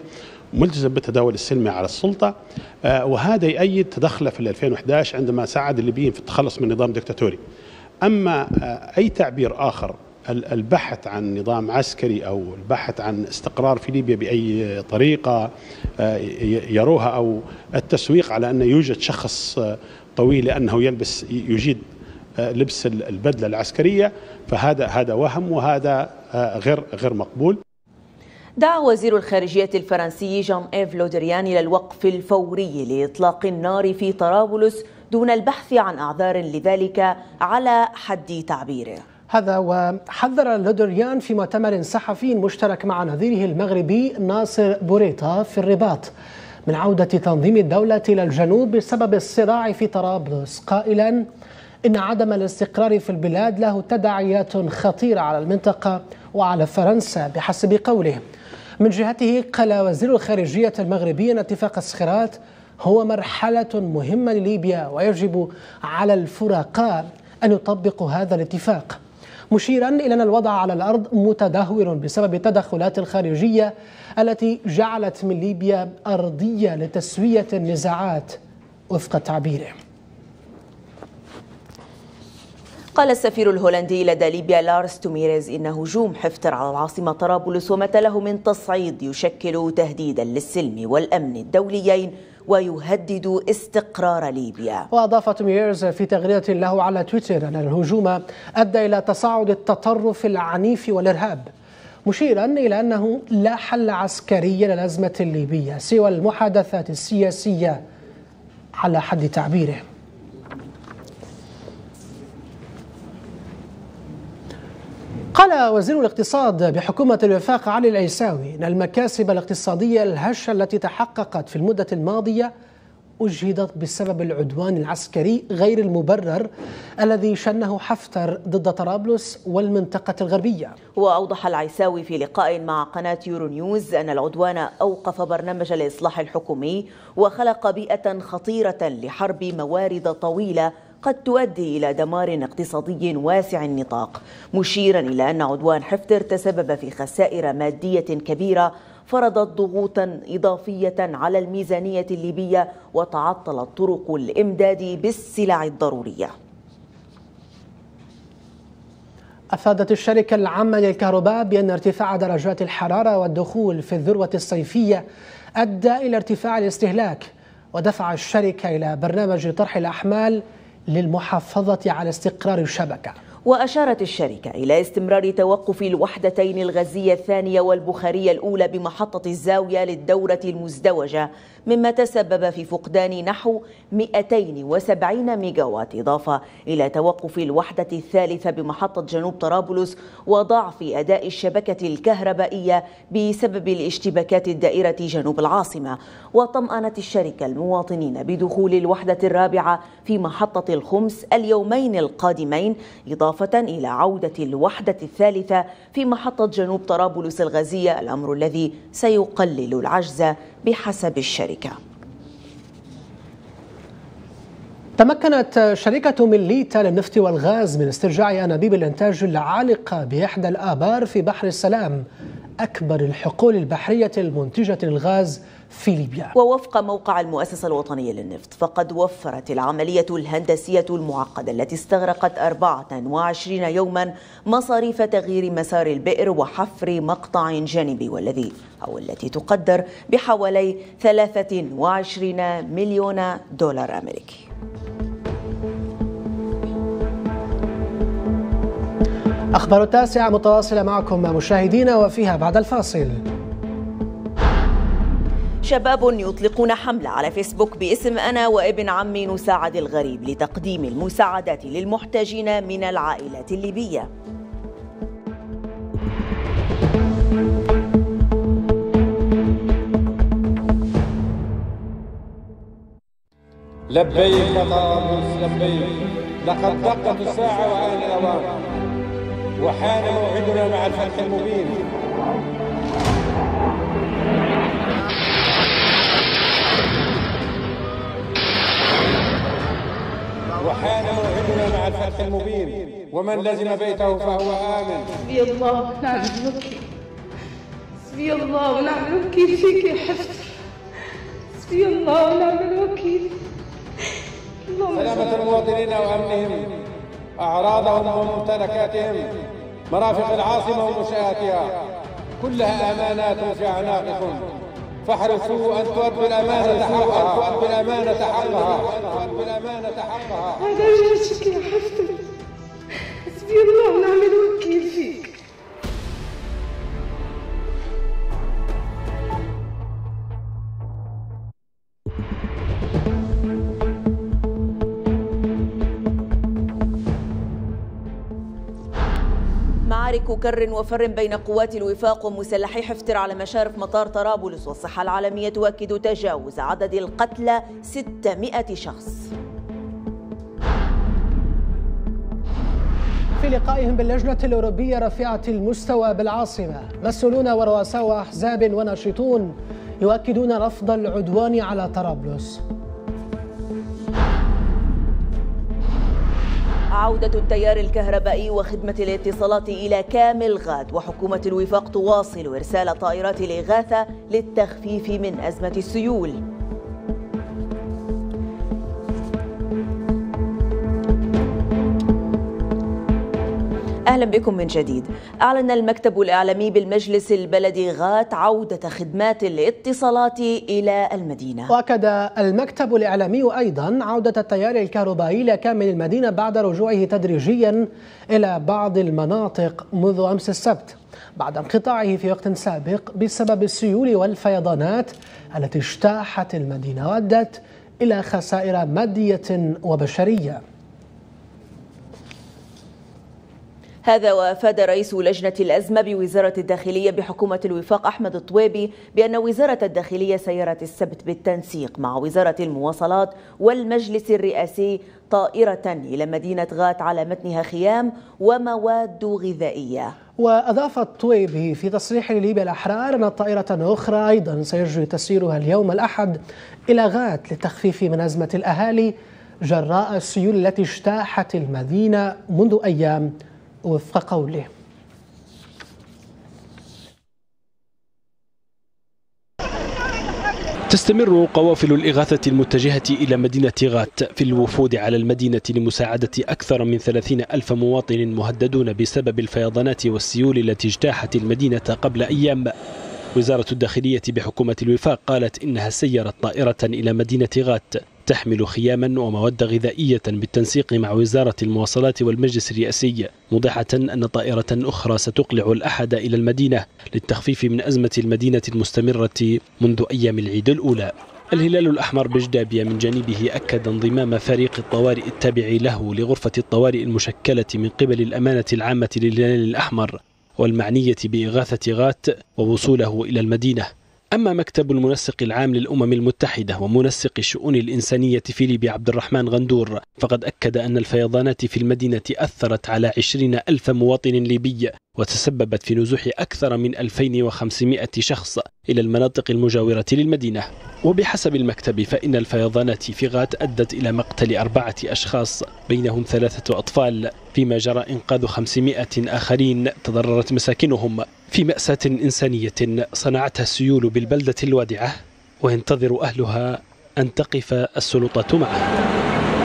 ملتزم بالتداول السلمي على السلطة، وهذا يؤيد تدخله في ألفين وأحد عشر عندما ساعد الليبيين في التخلص من نظام دكتاتوري. أما أي تعبير آخر، البحث عن نظام عسكري أو البحث عن استقرار في ليبيا بأي طريقة يروها، أو التسويق على أن يوجد شخص طويل لأنه يلبس يجيد لبس البدلة العسكرية، فهذا هذا وهم، وهذا غير غير مقبول. دعا وزير الخارجية الفرنسي جان إيف لودريان إلى الوقف الفوري لإطلاق النار في طرابلس دون البحث عن أعذار لذلك على حد تعبيره. هذا وحذر لودريان في مؤتمر صحفي مشترك مع نظيره المغربي ناصر بوريطة في الرباط من عودة تنظيم الدولة إلى الجنوب بسبب الصراع في طرابلس، قائلا إن عدم الاستقرار في البلاد له تداعيات خطيرة على المنطقة وعلى فرنسا بحسب قوله. من جهته قال وزير الخارجية المغربي أن اتفاق الصخيرات هو مرحلة مهمة لليبيا ويجب على الفرقاء أن يطبقوا هذا الاتفاق، مشيرا إلى أن الوضع على الأرض متدهور بسبب التدخلات الخارجية التي جعلت من ليبيا أرضية لتسوية النزاعات وفق تعبيره. قال السفير الهولندي لدى ليبيا لارس توميريز إن هجوم حفتر على العاصمة طرابلس وما تله من تصعيد يشكل تهديدا للسلم والأمن الدوليين ويهدد استقرار ليبيا. وأضاف توميريز في تغريدة له على تويتر أن الهجوم أدى إلى تصاعد التطرف العنيف والإرهاب، مشيرا إلى أنه لا حل عسكري للأزمة الليبية سوى المحادثات السياسية على حد تعبيره. قال وزير الاقتصاد بحكومة الوفاق علي العيساوي أن المكاسب الاقتصادية الهشة التي تحققت في المدة الماضية أجهدت بسبب العدوان العسكري غير المبرر الذي شنه حفتر ضد طرابلس والمنطقة الغربية. وأوضح العيساوي في لقاء مع قناة يورو نيوز أن العدوان أوقف برنامج الإصلاح الحكومي وخلق بيئة خطيرة لحرب موارد طويلة قد تؤدي إلى دمار اقتصادي واسع النطاق، مشيرا إلى أن عدوان حفتر تسبب في خسائر مادية كبيرة فرضت ضغوطا إضافية على الميزانية الليبية وتعطلت طرق الإمداد بالسلع الضرورية. أفادت الشركة العامة للكهرباء بأن ارتفاع درجات الحرارة والدخول في الذروة الصيفية أدى إلى ارتفاع الاستهلاك، ودفع الشركة إلى برنامج طرح الأحمال للمحافظة على استقرار الشبكة. وأشارت الشركة إلى استمرار توقف الوحدتين الغازية الثانية والبخارية الأولى بمحطة الزاوية للدورة المزدوجة، مما تسبب في فقدان نحو مئتين وسبعين ميجاوات، إضافة إلى توقف الوحدة الثالثة بمحطة جنوب طرابلس وضعف أداء الشبكة الكهربائية بسبب الاشتباكات الدائرة جنوب العاصمة. وطمأنت الشركة المواطنين بدخول الوحدة الرابعة في محطة الخمس اليومين القادمين، إضافة إلى عودة الوحدة الثالثة في محطة جنوب طرابلس الغازية، الأمر الذي سيقلل العجز بحسب الشركة. تمكنت شركة مليتا للنفط والغاز من استرجاع أنابيب الإنتاج العالقة بإحدى الآبار في بحر السلام، أكبر الحقول البحرية المنتجة للغاز في ليبيا. ووفق موقع المؤسسة الوطنية للنفط فقد وفرت العملية الهندسية المعقدة التي استغرقت أربعة وعشرين يوما مصاريف تغيير مسار البئر وحفر مقطع جانبي، والذي أو التي تقدر بحوالي ثلاثة وعشرين مليون دولار أمريكي. أخبار التاسعة متواصلة معكم مشاهدينا، وفيها بعد الفاصل: شباب يطلقون حملة على فيسبوك باسم أنا وابن عمي نساعد الغريب لتقديم المساعدات للمحتاجين من العائلات الليبية. لبيك مطارس لبيك، لقد دقت الساعة وآن الأوان، وحان موعدنا مع الفتح المبين. وحان موعدنا مع الفتح المبين، ومن لزم بيته فهو آمن. حسبي الله ونعم الوكيل، حسبي الله ونعم الوكيل فيك يا حفتر. حسبي الله ونعم الوكيل. سلامة المواطنين وأمنهم، أعراضهم وممتلكاتهم، مرافق العاصمة ومنشآتها كلها أمانات في أعناقكم، فاحرصوا أن تؤدوا الأمانة حقها، تؤدوا الأمانة حقها، تؤدوا الأمانة حقها. هذا جيشك يا حفتر، حسبي الله ونعم الوكيل فيك. معارك كر وفر بين قوات الوفاق ومسلحي حفتر على مشارف مطار طرابلس، والصحة العالمية تؤكد تجاوز عدد القتلى ستمائة شخص. في لقائهم باللجنة الأوروبية رفيعة المستوى بالعاصمة، مسؤولون ورؤساء أحزاب وناشطون يؤكدون رفض العدوان على طرابلس. عودة التيار الكهربائي وخدمة الاتصالات إلى كامل غاد، وحكومة الوفاق تواصل إرسال طائرات الإغاثة للتخفيف من أزمة السيول. أهلا بكم من جديد. أعلن المكتب الإعلامي بالمجلس البلدي غات عودة خدمات الاتصالات إلى المدينة. وأكد المكتب الإعلامي أيضا عودة التيار الكهربائي إلى كامل المدينة بعد رجوعه تدريجيا إلى بعض المناطق منذ أمس السبت، بعد انقطاعه في وقت سابق بسبب السيول والفيضانات التي اجتاحت المدينة وأدت إلى خسائر مادية وبشرية. هذا وأفاد رئيس لجنة الأزمة بوزارة الداخلية بحكومة الوفاق أحمد الطويبي بأن وزارة الداخلية سيرت السبت بالتنسيق مع وزارة المواصلات والمجلس الرئاسي طائرة إلى مدينة غات على متنها خيام ومواد غذائية. وأضاف الطويبي في تصريح لليبيا الأحرار أن طائرة أخرى أيضا سيجري تسييرها اليوم الأحد إلى غات للتخفيف من أزمة الأهالي جراء السيول التي اجتاحت المدينة منذ أيام وفق قوله. تستمر قوافل الإغاثة المتجهة إلى مدينة غات في الوفود على المدينة لمساعدة أكثر من ثلاثين ألف مواطن مهددون بسبب الفيضانات والسيول التي اجتاحت المدينة قبل أيام. وزارة الداخلية بحكومة الوفاق قالت إنها سيرت طائرة إلى مدينة غات تحمل خياما ومواد غذائية بالتنسيق مع وزارة المواصلات والمجلس الرئاسي، موضحة أن طائرة أخرى ستقلع الأحد إلى المدينة للتخفيف من أزمة المدينة المستمرة منذ أيام العيد الأولى. الهلال الأحمر بجدابية من جانبه أكد انضمام فريق الطوارئ التابع له لغرفة الطوارئ المشكلة من قبل الأمانة العامة للهلال الأحمر والمعنية بإغاثة غات ووصوله إلى المدينة. أما مكتب المنسق العام للأمم المتحدة ومنسق الشؤون الإنسانية في ليبيا عبد الرحمن غندور فقد أكد أن الفيضانات في المدينة أثرت على عشرين ألف مواطن ليبي وتسببت في نزوح أكثر من ألفين وخمسمائة شخص إلى المناطق المجاورة للمدينة. وبحسب المكتب فإن الفيضانات في غات أدت إلى مقتل أربعة أشخاص بينهم ثلاثة أطفال، فيما جرى إنقاذ خمسمائة آخرين تضررت مساكنهم في مأساة إنسانية صنعتها السيول بالبلدة الوادعة، وينتظر أهلها أن تقف السلطات معها.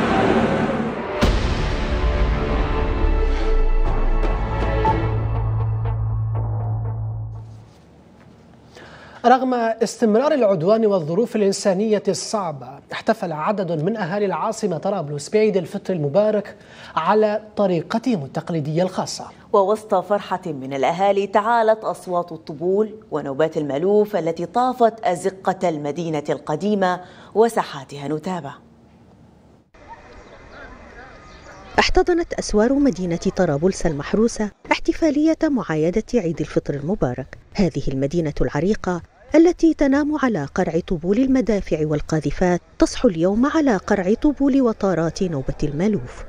رغم استمرار العدوان والظروف الإنسانية الصعبة، احتفل عدد من أهالي العاصمة طرابلس بعيد الفطر المبارك على طريقتهم التقليدية الخاصة. ووسط فرحة من الأهالي تعالت أصوات الطبول ونوبات المألوف التي طافت أزقة المدينة القديمة وساحاتها. نتابع. احتضنت أسوار مدينة طرابلس المحروسة احتفالية معايدة عيد الفطر المبارك. هذه المدينة العريقة التي تنام على قرع طبول المدافع والقاذفات تصحو اليوم على قرع طبول وطارات نوبة المألوف.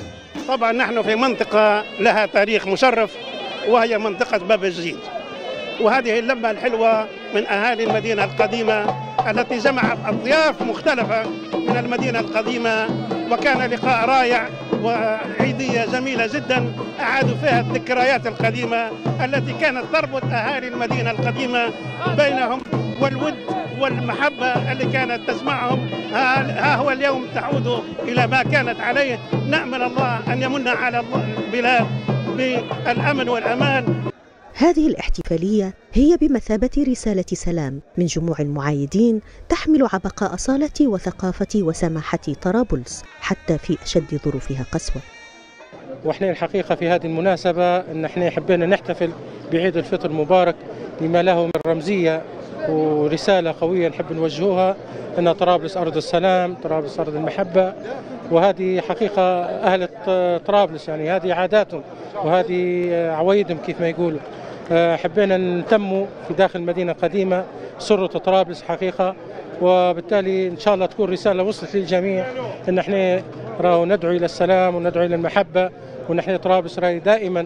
طبعا نحن في منطقة لها تاريخ مشرف وهي منطقة باب الجديد. وهذه اللمة الحلوة من أهالي المدينة القديمة التي جمعت أطياف مختلفة من المدينة القديمة، وكان لقاء رائع وعيدية جميلة جدا أعادوا فيها الذكريات القديمة التي كانت تربط أهالي المدينة القديمة بينهم، والود والمحبة اللي كانت تجمعهم. ها هو اليوم تعود إلى ما كانت عليه. نأمل الله أن يمن على البلاد بالأمن والأمان. هذه الاحتفالية هي بمثابة رسالة سلام من جموع المعايدين تحمل عبق أصالة وثقافة وسماحة طرابلس حتى في أشد ظروفها قسوة. وإحنا الحقيقة في هذه المناسبة أن إحنا حبينا نحتفل بعيد الفطر المبارك لما له من رمزية ورسالة قوية نحب نوجهوها أن طرابلس أرض السلام، طرابلس أرض المحبة، وهذه حقيقة أهل طرابلس يعني هذه عاداتهم وهذه عوايدهم كيف ما يقولوا. حبينا نتموا في داخل المدينة القديمة سرة طرابلس حقيقة، وبالتالي إن شاء الله تكون رسالة وصلت للجميع أن احنا راهو ندعو إلى السلام وندعو إلى المحبة، ونحن طرابلس راهي دائما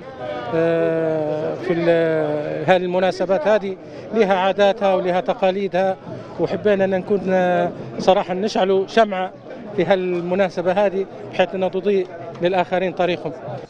في هذه المناسبات هذه لها عاداتها ولها تقاليدها، وحبينا أن نكون صراحة نشعلوا شمعة في هالمناسبة هذه بحيث أنها تضيء للآخرين طريقهم.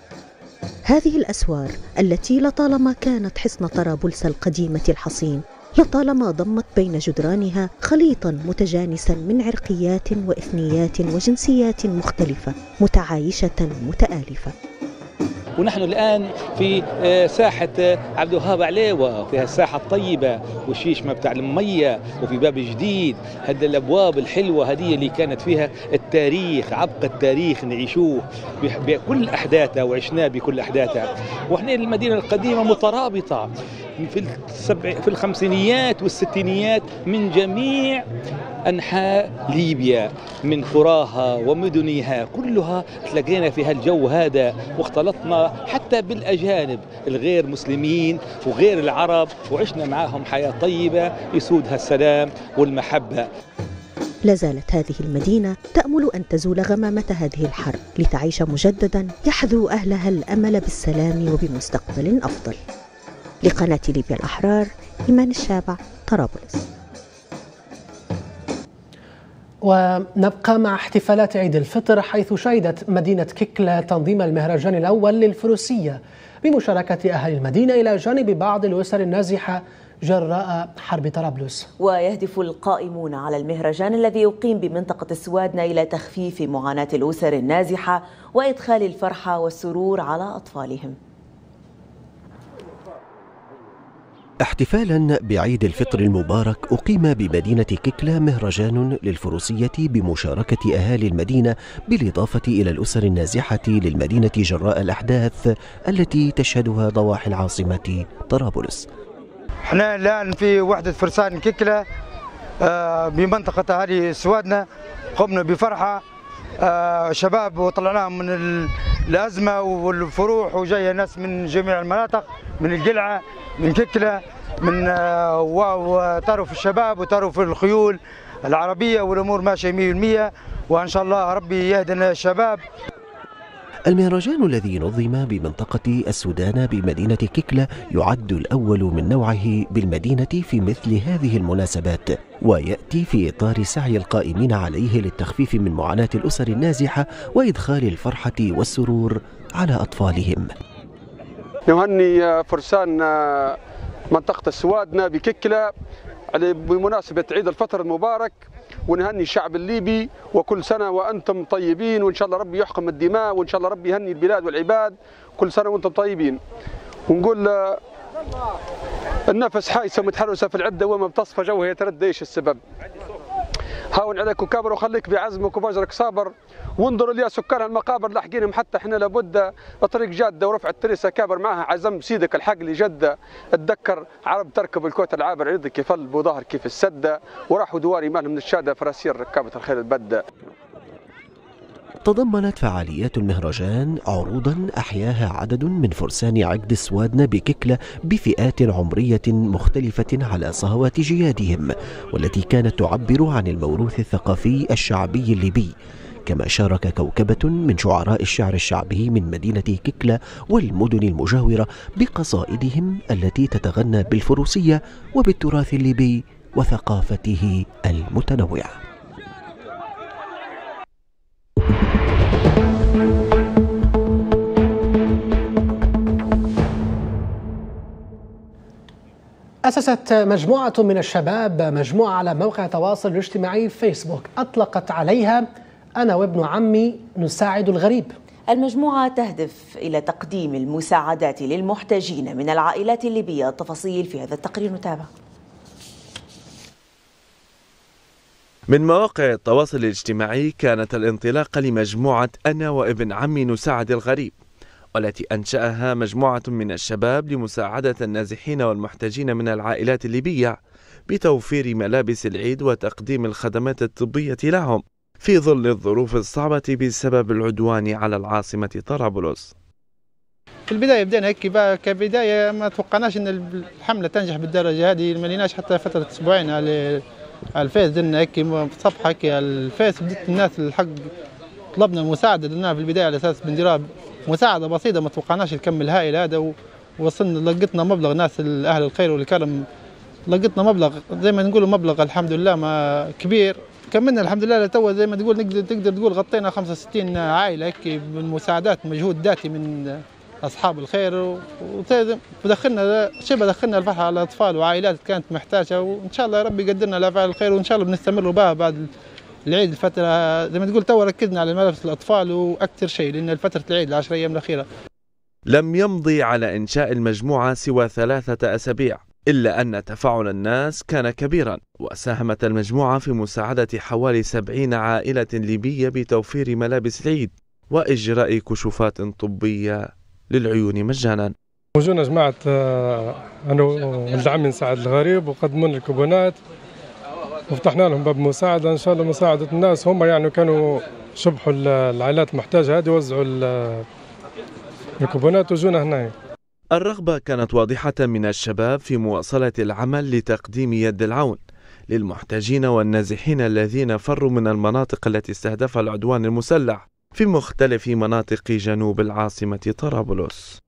هذه الأسوار التي لطالما كانت حصن طرابلس القديمة الحصين لطالما ضمت بين جدرانها خليطا متجانسا من عرقيات وإثنيات وجنسيات مختلفة متعايشة متآلفة. ونحن الآن في ساحة عبد الوهاب عليوة، وفي الساحة الطيبة والشيشمة بتاع المية، وفي باب جديد. هذه الأبواب الحلوة هذه اللي كانت فيها التاريخ، عبق التاريخ نعيشوه بكل أحداثها وعشناه بكل أحداثها. وإحنا المدينة القديمة مترابطة في السبع في الخمسينيات والستينيات من جميع أنحاء ليبيا، من قراها ومدنها كلها تلاقينا في هالجو هذا، واختلطنا حتى بالأجانب الغير مسلمين وغير العرب، وعشنا معهم حياة طيبة يسودها السلام والمحبة. لا زالت هذه المدينة تأمل أن تزول غمامة هذه الحرب لتعيش مجددا يحذو أهلها الأمل بالسلام وبمستقبل أفضل. لقناة ليبيا الأحرار، إيمان الشابع، طرابلس. ونبقى مع احتفالات عيد الفطر، حيث شهدت مدينة كيكلا تنظيم المهرجان الأول للفروسية بمشاركة أهل المدينة إلى جانب بعض الأسر النازحة جراء حرب طرابلس. ويهدف القائمون على المهرجان الذي يقيم بمنطقة السوادنة إلى تخفيف معاناة الأسر النازحة وإدخال الفرحة والسرور على أطفالهم. احتفالا بعيد الفطر المبارك أقيم بمدينة كيكلا مهرجان للفروسية بمشاركة أهالي المدينة بالإضافة إلى الأسر النازحة للمدينة جراء الأحداث التي تشهدها ضواحي العاصمة طرابلس. احنا الآن في وحدة فرسان كيكلا بمنطقة أهالي سوادنا، قمنا بفرحة شباب وطلعناهم من الأزمة والفروح، وجاية ناس من جميع المناطق، من القلعة، من كيكلا، من وطرف الشباب وطرف الخيول العربية، والأمور ماشية مية بالمية، وإن شاء الله ربي يهدنا الشباب. المهرجان الذي نظم بمنطقة السودان بمدينة كيكلا يعد الأول من نوعه بالمدينة في مثل هذه المناسبات، ويأتي في إطار سعي القائمين عليه للتخفيف من معاناة الأسر النازحة وإدخال الفرحة والسرور على أطفالهم. نهني فرسان منطقة السوادنة بكيكلا بمناسبة عيد الفطر المبارك، ونهني الشعب الليبي، وكل سنة وأنتم طيبين، وإن شاء الله ربي يحكم الدماء، وإن شاء الله ربي يهني البلاد والعباد، كل سنة وأنتم طيبين. ونقول النفس حايسة متحرسة في العدة وما بتصفى جوها يتردى، إيش السبب؟ هاون عليك وكابر وخليك بعزمك وبجرك صابر، وانظروا لي سكان المقابر لاحقينهم، حتى احنا لابد طريق جاده ورفع التريسه كابر معها عزم سيدك الحق لي جده. اتذكر عرب تركب الكوت العابر عرض كيف بوظهر كيف السده، وراحوا دواري مالهم من الشاده فراسير ركابه الخيل البده. تضمنت فعاليات المهرجان عروضا أحياها عدد من فرسان عقد السوادنة بكيكلا بفئات عمرية مختلفة على صهوات جيادهم، والتي كانت تعبر عن الموروث الثقافي الشعبي الليبي. كما شارك كوكبة من شعراء الشعر الشعبي من مدينة ككلا والمدن المجاورة بقصائدهم التي تتغنى بالفروسية وبالتراث الليبي وثقافته المتنوعة. أسست مجموعة من الشباب مجموعة على موقع التواصل الاجتماعي فيسبوك أطلقت عليها أنا وابن عمي نساعد الغريب. المجموعة تهدف إلى تقديم المساعدات للمحتاجين من العائلات الليبية. التفاصيل في هذا التقرير، نتابع. من مواقع التواصل الاجتماعي كانت الانطلاقة لمجموعة أنا وابن عمي نساعد الغريب، والتي أنشأها مجموعة من الشباب لمساعدة النازحين والمحتاجين من العائلات الليبية بتوفير ملابس العيد وتقديم الخدمات الطبية لهم في ظل الظروف الصعبة بسبب العدوان على العاصمة طرابلس. في البداية بدأنا هيك كبداية، ما توقعناش أن الحملة تنجح بالدرجة هذه، ما ليناش حتى فترة أسبوعين على الفيس، درنا هيك صفحة هيك على الفيس، بدت الناس الحق طلبنا المساعدة، درناها في البداية على أساس بنديرها مساعدة بسيطة، ما توقعناش الكم الهائل هذا، ووصلنا لقيتنا مبلغ ناس أهل الخير والكرم، لقيتنا مبلغ زي ما نقول مبلغ الحمد لله ما كبير، كملنا الحمد لله لتوا زي ما تقول نقدر تقدر تقول غطينا خمسة وستين عائلة هيك بالمساعدات، مجهود ذاتي من أصحاب الخير، ودخلنا شبه دخلنا الفرحة على أطفال وعائلات كانت محتاجة، وإن شاء الله يا رب يقدرنا لأفعال الخير، وإن شاء الله بنستمر بها بعد العيد. الفترة زي ما تقول تو ركزنا على ملابس الأطفال وأكثر شيء، لأن فترة العيد العشر أيام الأخيرة. لم يمضي على إنشاء المجموعة سوى ثلاثة أسابيع، إلا أن تفاعل الناس كان كبيرا، وساهمت المجموعة في مساعدة حوالي سبعين عائلة ليبية بتوفير ملابس العيد وإجراء كشوفات طبية للعيون مجانا. وجونا جماعة أنا ولد عمي نساعد الغريب، وقدموا لنا الكوبونات وفتحنا لهم باب مساعدة، إن شاء الله مساعدة الناس. هم يعني كانوا شبحوا العائلات المحتاجة هذه، وزعوا الكوبونات وجونا هنا. الرغبة كانت واضحة من الشباب في مواصلة العمل لتقديم يد العون للمحتاجين والنازحين الذين فروا من المناطق التي استهدفها العدوان المسلح في مختلف مناطق جنوب العاصمة طرابلس.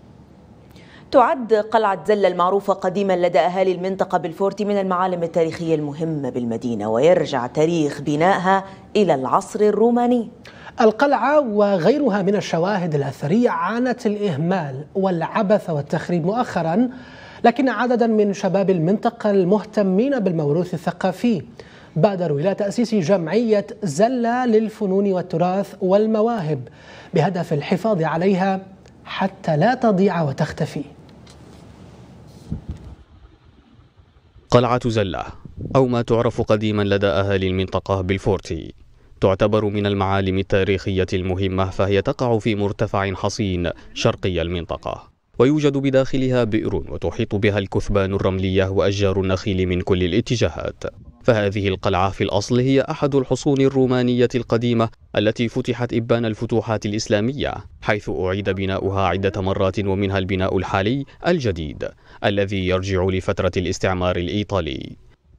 تعد قلعة زلة المعروفة قديما لدى أهالي المنطقة بالفورتي من المعالم التاريخية المهمة بالمدينة، ويرجع تاريخ بنائها إلى العصر الروماني. القلعة وغيرها من الشواهد الأثرية عانت الإهمال والعبث والتخريب مؤخرا، لكن عددا من شباب المنطقة المهتمين بالموروث الثقافي بادروا إلى تأسيس جمعية زلة للفنون والتراث والمواهب بهدف الحفاظ عليها حتى لا تضيع وتختفي. قلعة زلة، أو ما تعرف قديما لدى أهالي المنطقة بالفورتي، تعتبر من المعالم التاريخية المهمة، فهي تقع في مرتفع حصين شرقي المنطقة، ويوجد بداخلها بئر وتحيط بها الكثبان الرملية وأشجار النخيل من كل الاتجاهات. فهذه القلعة في الأصل هي أحد الحصون الرومانية القديمة التي فتحت إبان الفتوحات الإسلامية، حيث أعيد بناؤها عدة مرات، ومنها البناء الحالي الجديد الذي يرجع لفترة الاستعمار الإيطالي.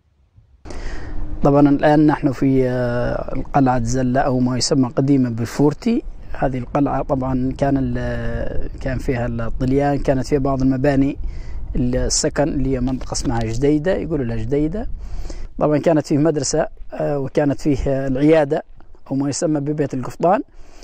طبعا الآن نحن في القلعة زلة، أو ما يسمى قديما بالفورتي. هذه القلعة طبعا كان كان فيها الطليان، كانت فيها بعض المباني السكن اللي هي منطقة اسمها جديدة، يقولوا لها جديدة. طبعا كانت فيه مدرسة، وكانت فيه العيادة أو ما يسمى ببيت القفطان.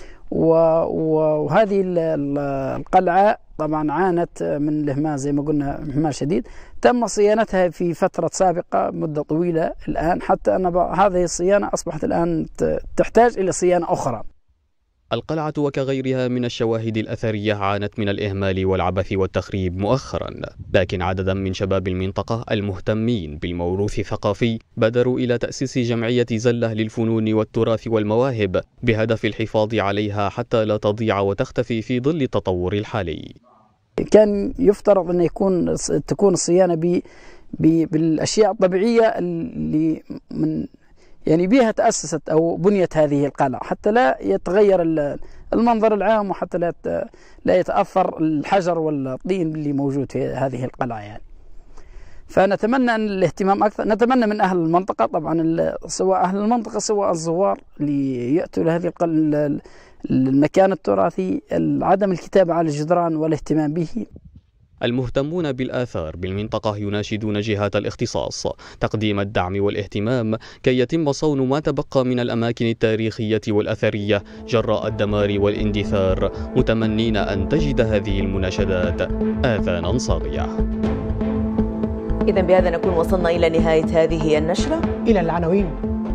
وهذه القلعة طبعا عانت من الإهمال، زي ما قلنا إهمال شديد. تم صيانتها في فترة سابقة مدة طويلة الآن، حتى أن هذه الصيانة أصبحت الآن تحتاج إلى صيانة أخرى. القلعة وكغيرها من الشواهد الأثرية عانت من الإهمال والعبث والتخريب مؤخرا، لكن عددا من شباب المنطقة المهتمين بالموروث الثقافي بادروا إلى تأسيس جمعية زلة للفنون والتراث والمواهب بهدف الحفاظ عليها حتى لا تضيع وتختفي في ظل التطور الحالي. كان يفترض أن يكون تكون الصيانة ب بالأشياء الطبيعية اللي من يعني بها تأسست أو بنيت هذه القلعة، حتى لا يتغير المنظر العام، وحتى لا لا يتأثر الحجر والطين اللي موجود في هذه القلعة يعني. فنتمنى أن الاهتمام أكثر، نتمنى من أهل المنطقة طبعا، سواء أهل المنطقة سواء الزوار اللي يأتوا لهذه المكان التراثي، عدم الكتابة على الجدران والاهتمام به. المهتمون بالآثار بالمنطقة يناشدون جهات الاختصاص تقديم الدعم والاهتمام كي يتم صون ما تبقى من الأماكن التاريخية والأثرية جراء الدمار والاندثار، متمنين أن تجد هذه المناشدات آذانا صاغية. إذن بهذا نكون وصلنا إلى نهاية هذه النشرة. إلى العناوين.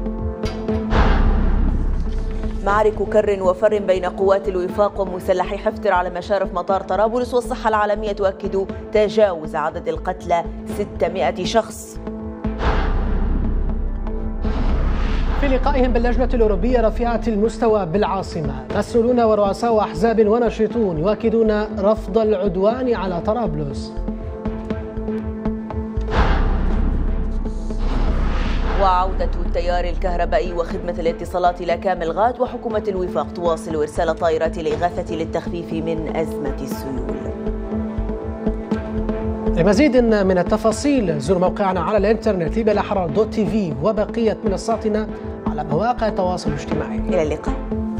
معارك كر وفر بين قوات الوفاق ومسلحي حفتر على مشارف مطار طرابلس، والصحة العالمية تؤكد تجاوز عدد القتلى ستمائة شخص. في لقائهم باللجنة الأوروبية رفيعة المستوى بالعاصمة، مسؤولون ورؤساء أحزاب وناشطون يؤكدون رفض العدوان على طرابلس. وعودة التيار الكهربائي وخدمة الاتصالات إلى كامل غاد، وحكومة الوفاق تواصل إرسال طائرات الإغاثة للتخفيف من أزمة السيول. لمزيد من التفاصيل زور موقعنا على الإنترنت ليبيا الأحرار دوت تي في وبقية منصاتنا على مواقع التواصل الاجتماعي. إلى اللقاء.